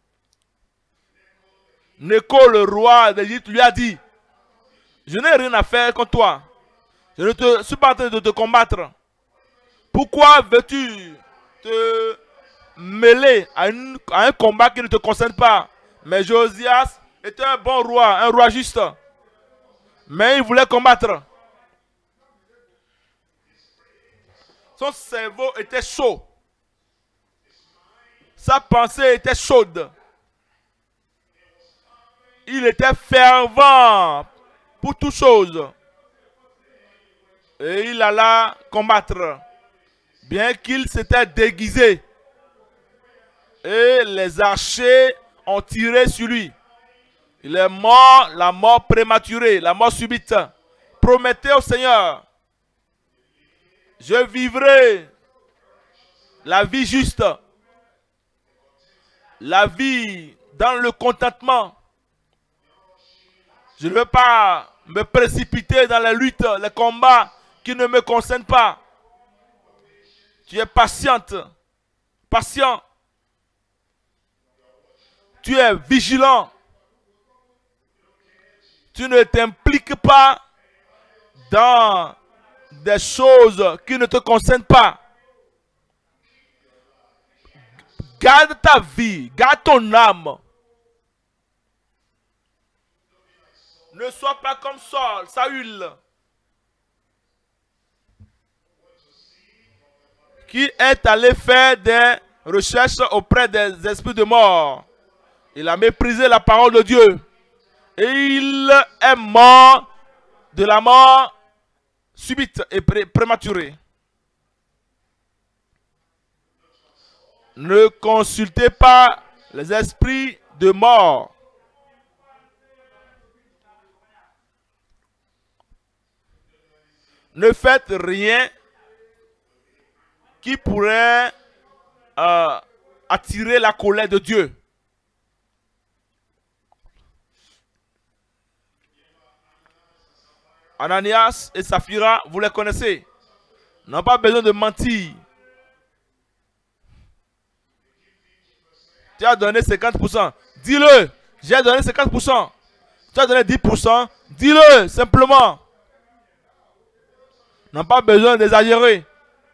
Néco, le roi d'Égypte, lui a dit, je n'ai rien à faire contre toi. Je ne te, suis pas en train de te combattre. Pourquoi veux-tu te mêler à, une, à un combat qui ne te concerne pas? Mais Josias était un bon roi, un roi juste. Mais il voulait combattre. Son cerveau était chaud. Sa pensée était chaude. Il était fervent pour toute chose. Et il alla combattre. Bien qu'il s'était déguisé. Et les archers ont tiré sur lui. Il est mort, la mort prématurée, la mort subite. Promettez au Seigneur, je vivrai la vie juste. la vie dans le contentement. Je ne veux pas me précipiter dans les luttes, les combats qui ne me concernent pas. Tu es patiente, patient. Tu es vigilant. Tu ne t'impliques pas dans des choses qui ne te concernent pas. Garde ta vie, garde ton âme. Ne sois pas comme Saul, Saül, qui est allé faire des recherches auprès des esprits de mort. Il a méprisé la parole de Dieu. Et il est mort de la mort subite et pré prématurée. Ne consultez pas les esprits de mort. Ne faites rien qui pourrait euh, attirer la colère de Dieu. Ananias et Saphira, vous les connaissez. N'ont pas besoin de mentir. Tu as donné cinquante pour cent. Dis-le. J'ai donné cinquante pour cent. Tu as donné dix pour cent. Dis-le simplement. N'ont pas besoin d'exagérer.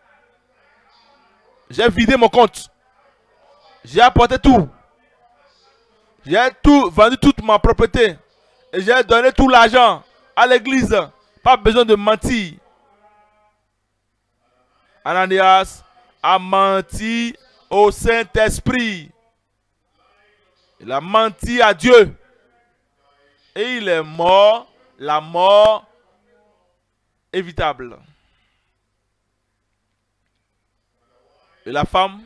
J'ai vidé mon compte. J'ai apporté tout. J'ai tout vendu toute ma propriété. Et j'ai donné tout l'argent à l'église. Pas besoin de mentir. Ananias a menti au Saint-Esprit. Il a menti à Dieu. Et il est mort, la mort évitable. Et la femme,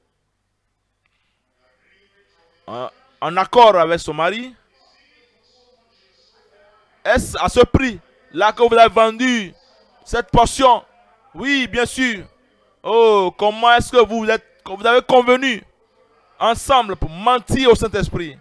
en, en accord avec son mari, est-ce à ce prix-là que vous avez vendu cette portion? Oui, bien sûr. Oh, comment est-ce que vous, êtes, vous avez convenu ensemble pour mentir au Saint-Esprit?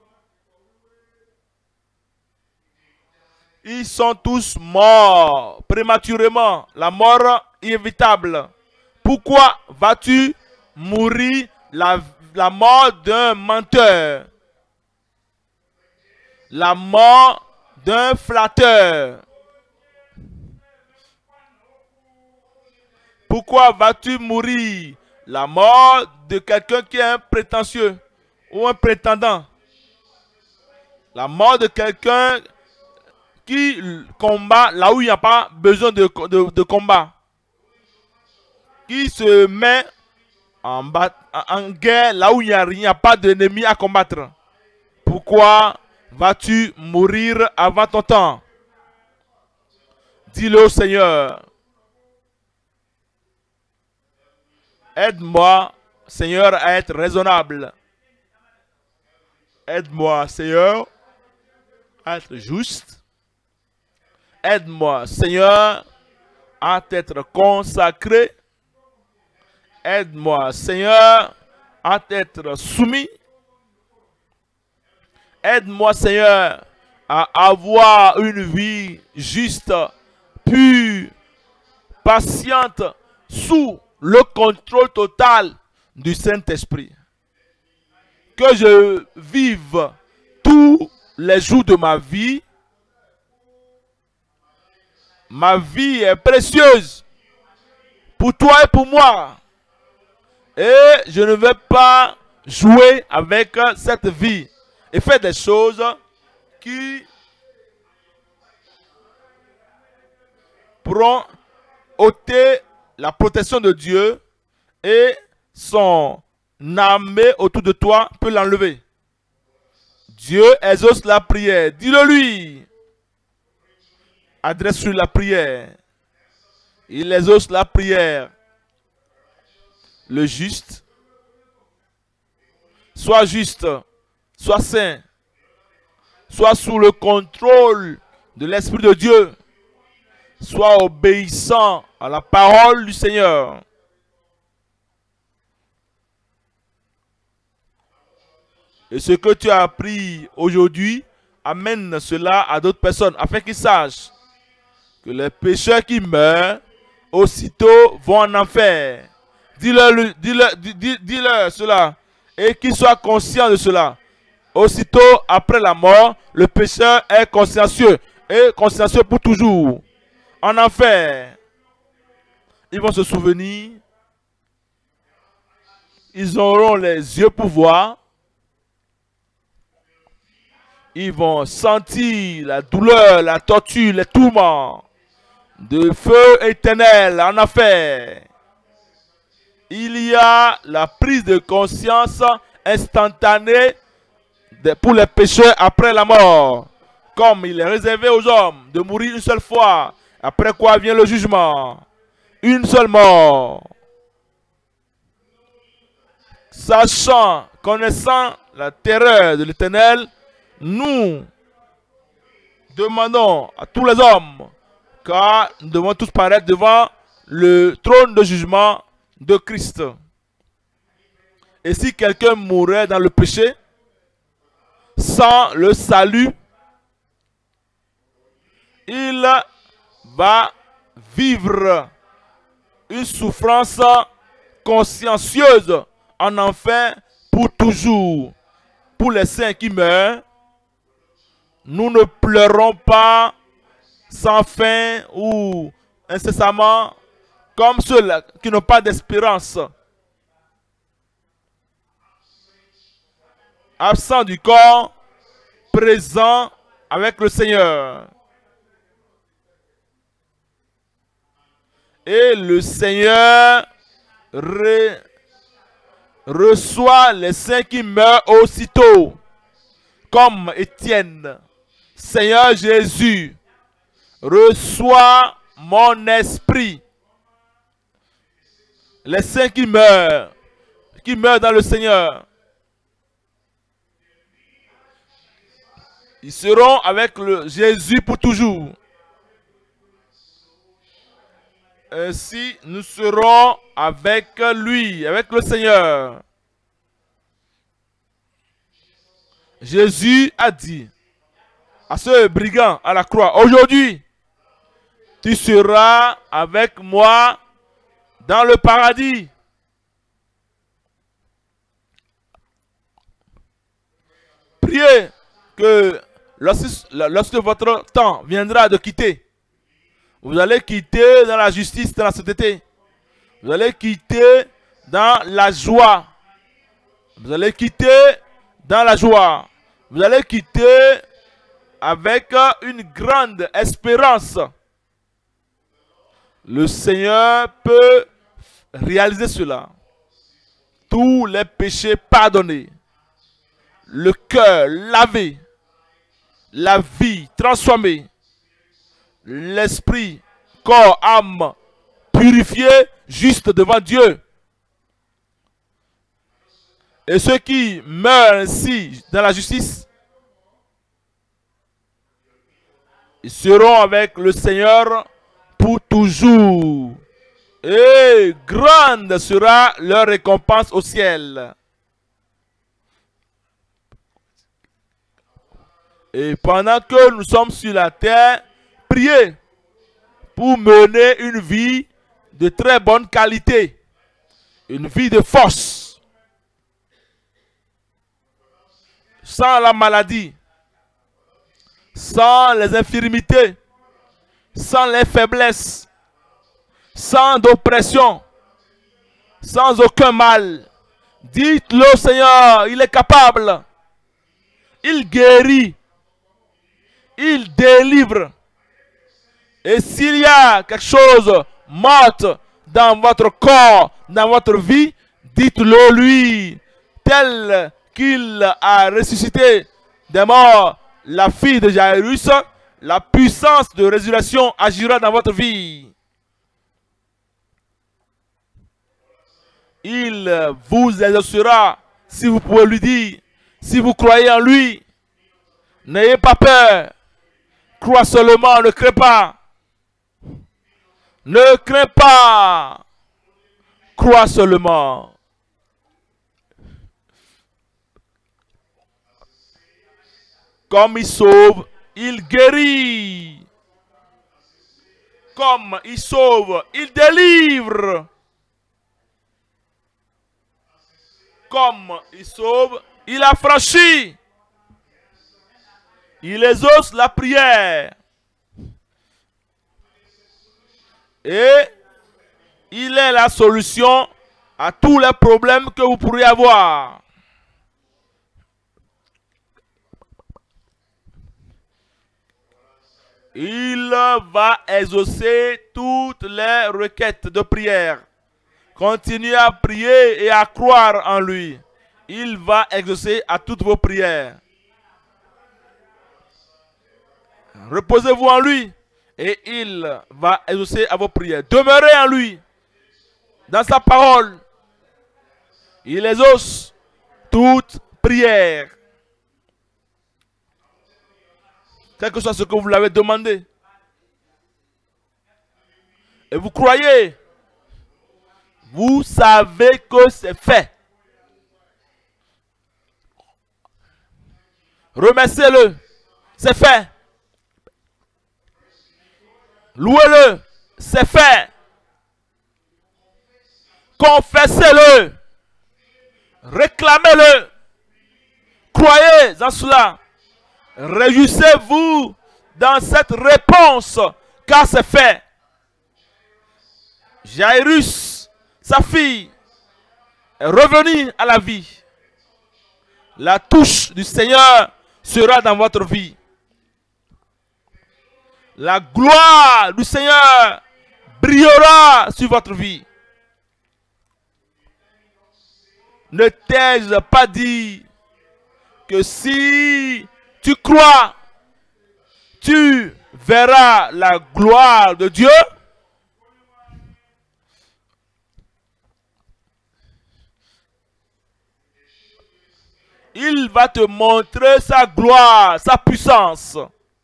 Ils sont tous morts prématurément, la mort inévitable. Pourquoi vas-tu mourir la, la mort d'un menteur? La mort d'un flatteur. Pourquoi vas-tu mourir la mort de quelqu'un qui est un prétentieux ou un prétendant? La mort de quelqu'un qui combat là où il n'y a pas besoin de, de, de combat. Qui se met en, en guerre là où il n'y a, a pas d'ennemi à combattre. Pourquoi vas-tu mourir avant ton temps? Dis-le au Seigneur. Aide-moi, Seigneur, à être raisonnable. Aide-moi, Seigneur, à être juste. Aide-moi, Seigneur, à t'être consacré. Aide-moi, Seigneur, à t'être soumis. Aide-moi, Seigneur, à avoir une vie juste, pure, patiente, sous le contrôle total du Saint-Esprit. Que je vive tous les jours de ma vie. Ma vie est précieuse pour toi et pour moi. Et je ne vais pas jouer avec cette vie et faire des choses qui pourront ôter la protection de Dieu et son armée autour de toi peut l'enlever. Dieu exauce la prière. Dis-le lui. Adresse-lui la prière. Il exauce la prière. Le juste, soit juste, soit saint, soit sous le contrôle de l'Esprit de Dieu, soit obéissant à la parole du Seigneur. Et ce que tu as appris aujourd'hui, amène cela à d'autres personnes, afin qu'ils sachent que les pécheurs qui meurent, aussitôt vont en enfer. Dis-leur dis-leur, dis, dis-leur cela, et qu'ils soient conscients de cela. Aussitôt après la mort, le pécheur est consciencieux, et consciencieux pour toujours. En enfer, ils vont se souvenir, ils auront les yeux pour voir, ils vont sentir la douleur, la torture, les tourments de feu éternel en enfer. Il y a la prise de conscience instantanée pour les pécheurs après la mort. Comme il est réservé aux hommes de mourir une seule fois, après quoi vient le jugement. Une seule mort. Sachant, connaissant la terreur de l'Éternel, nous demandons à tous les hommes, car nous devons tous paraître devant le trône de jugement de Christ. Et si quelqu'un mourait dans le péché, sans le salut, il va vivre une souffrance consciencieuse en enfer pour toujours. Pour les saints qui meurent, nous ne pleurons pas sans fin ou incessamment comme ceux qui n'ont pas d'espérance. Absent du corps, présent avec le Seigneur. Et le Seigneur re, reçoit les saints qui meurent aussitôt, comme Étienne. Seigneur Jésus, reçois mon esprit. Les saints qui meurent, qui meurent dans le Seigneur, ils seront avec le Jésus pour toujours. Ainsi, nous serons avec lui, avec le Seigneur. Jésus a dit à ce brigand à la croix, aujourd'hui, tu seras avec moi dans le paradis. Priez que lorsque, lorsque votre temps viendra de quitter, vous allez quitter dans la justice, dans la sainteté. Vous allez quitter dans la joie. Vous allez quitter dans la joie. Vous allez quitter avec une grande espérance. Le Seigneur peut réaliser cela. Tous les péchés pardonnés. Le cœur lavé. La vie transformée. L'esprit, corps, âme purifié, juste devant Dieu. Et ceux qui meurent ainsi dans la justice, ils seront avec le Seigneur pour toujours. Et grande sera leur récompense au ciel. Et pendant que nous sommes sur la terre, priez pour mener une vie de très bonne qualité. Une vie de force. Sans la maladie. Sans les infirmités. Sans les faiblesses. Sans oppression. Sans aucun mal. Dites-le au Seigneur, il est capable. Il guérit. Il délivre. Et s'il y a quelque chose morte dans votre corps, dans votre vie, dites-le lui, tel qu'il a ressuscité des morts la fille de Jairus, la puissance de résurrection agira dans votre vie. Il vous exaucera si vous pouvez lui dire, si vous croyez en lui, n'ayez pas peur, crois seulement, ne crains pas. Ne crains pas, crois seulement. Comme il sauve, il guérit. Comme il sauve, il délivre. Comme il sauve, il affranchit. Il exauce la prière. Et il est la solution à tous les problèmes que vous pourriez avoir. Il va exaucer toutes les requêtes de prière. Continuez à prier et à croire en lui. Il va exaucer à toutes vos prières. Reposez-vous en lui et il va exaucer à vos prières. Demeurez en lui, dans sa parole. Il exauce toute prière. Quel que soit ce que vous l'avez demandé. Et vous croyez. Vous savez que c'est fait. Remerciez-le. C'est fait. Louez-le. C'est fait. Confessez-le. Réclamez-le. Croyez en cela. Réjouissez-vous dans cette réponse, car c'est fait. Jairus, sa fille, est revenue à la vie. La touche du Seigneur sera dans votre vie. La gloire du Seigneur brillera sur votre vie. Ne t'ai-je pas dit que si tu crois, tu verras la gloire de Dieu? Il va te montrer sa gloire, sa puissance.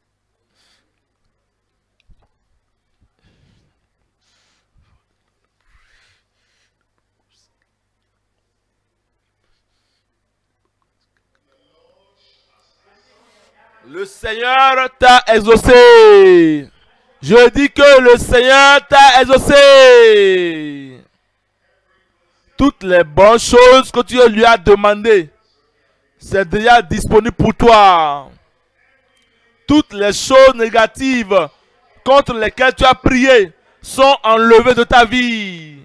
Le Seigneur t'a exaucé. Je dis que le Seigneur t'a exaucé. Toutes les bonnes choses que tu lui as demandées, c'est déjà disponible pour toi. Toutes les choses négatives contre lesquelles tu as prié sont enlevées de ta vie.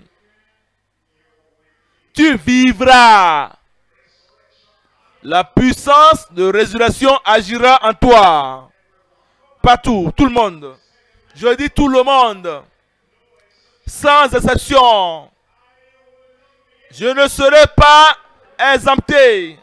Tu vivras. La puissance de résurrection agira en toi. Partout, tout le monde. Je dis tout le monde. Sans exception. Je ne serai pas exempté.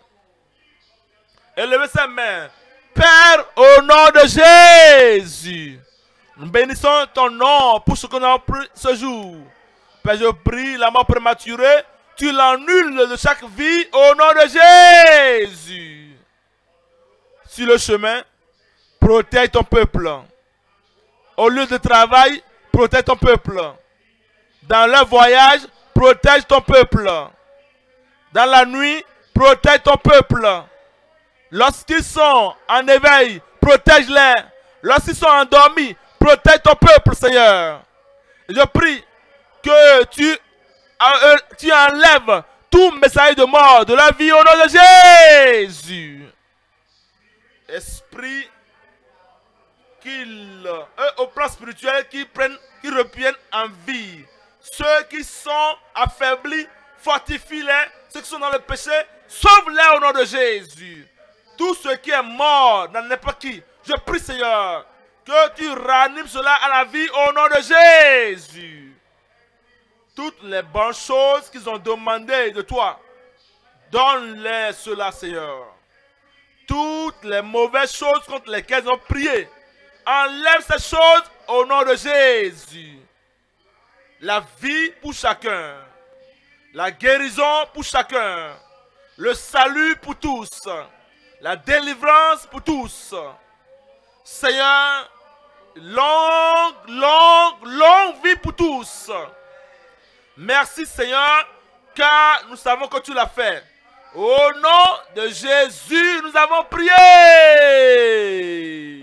Élevez sa main. Père, au nom de Jésus, nous bénissons ton nom pour ce que nous avons pris ce jour. Père, je prie la mort prématurée. Tu l'annules de chaque vie au nom de Jésus. Sur le chemin, protège ton peuple. Au lieu de travail, protège ton peuple. Dans leur voyage, protège ton peuple. Dans la nuit, protège ton peuple. Lorsqu'ils sont en éveil, protège-les. Lorsqu'ils sont endormis, protège ton peuple, Seigneur. Je prie que tu tu enlèves tout message de mort de la vie au nom de Jésus. Esprit, qu'ils, eux, au plan spirituel, qui prennent, qui reviennent en vie. Ceux qui sont affaiblis, fortifie-les. Ceux qui sont dans le péché, sauve-les au nom de Jésus. Tout ce qui est mort dans n'importe qui, je prie, Seigneur, que tu ranimes cela à la vie au nom de Jésus. Toutes les bonnes choses qu'ils ont demandées de toi, donne-les cela, Seigneur. Toutes les mauvaises choses contre lesquelles ils ont prié, enlève ces choses au nom de Jésus. La vie pour chacun, la guérison pour chacun, le salut pour tous, la délivrance pour tous. Seigneur, longue, longue, longue vie pour tous. Merci Seigneur, car nous savons que tu l'as fait. Au nom de Jésus, nous avons prié.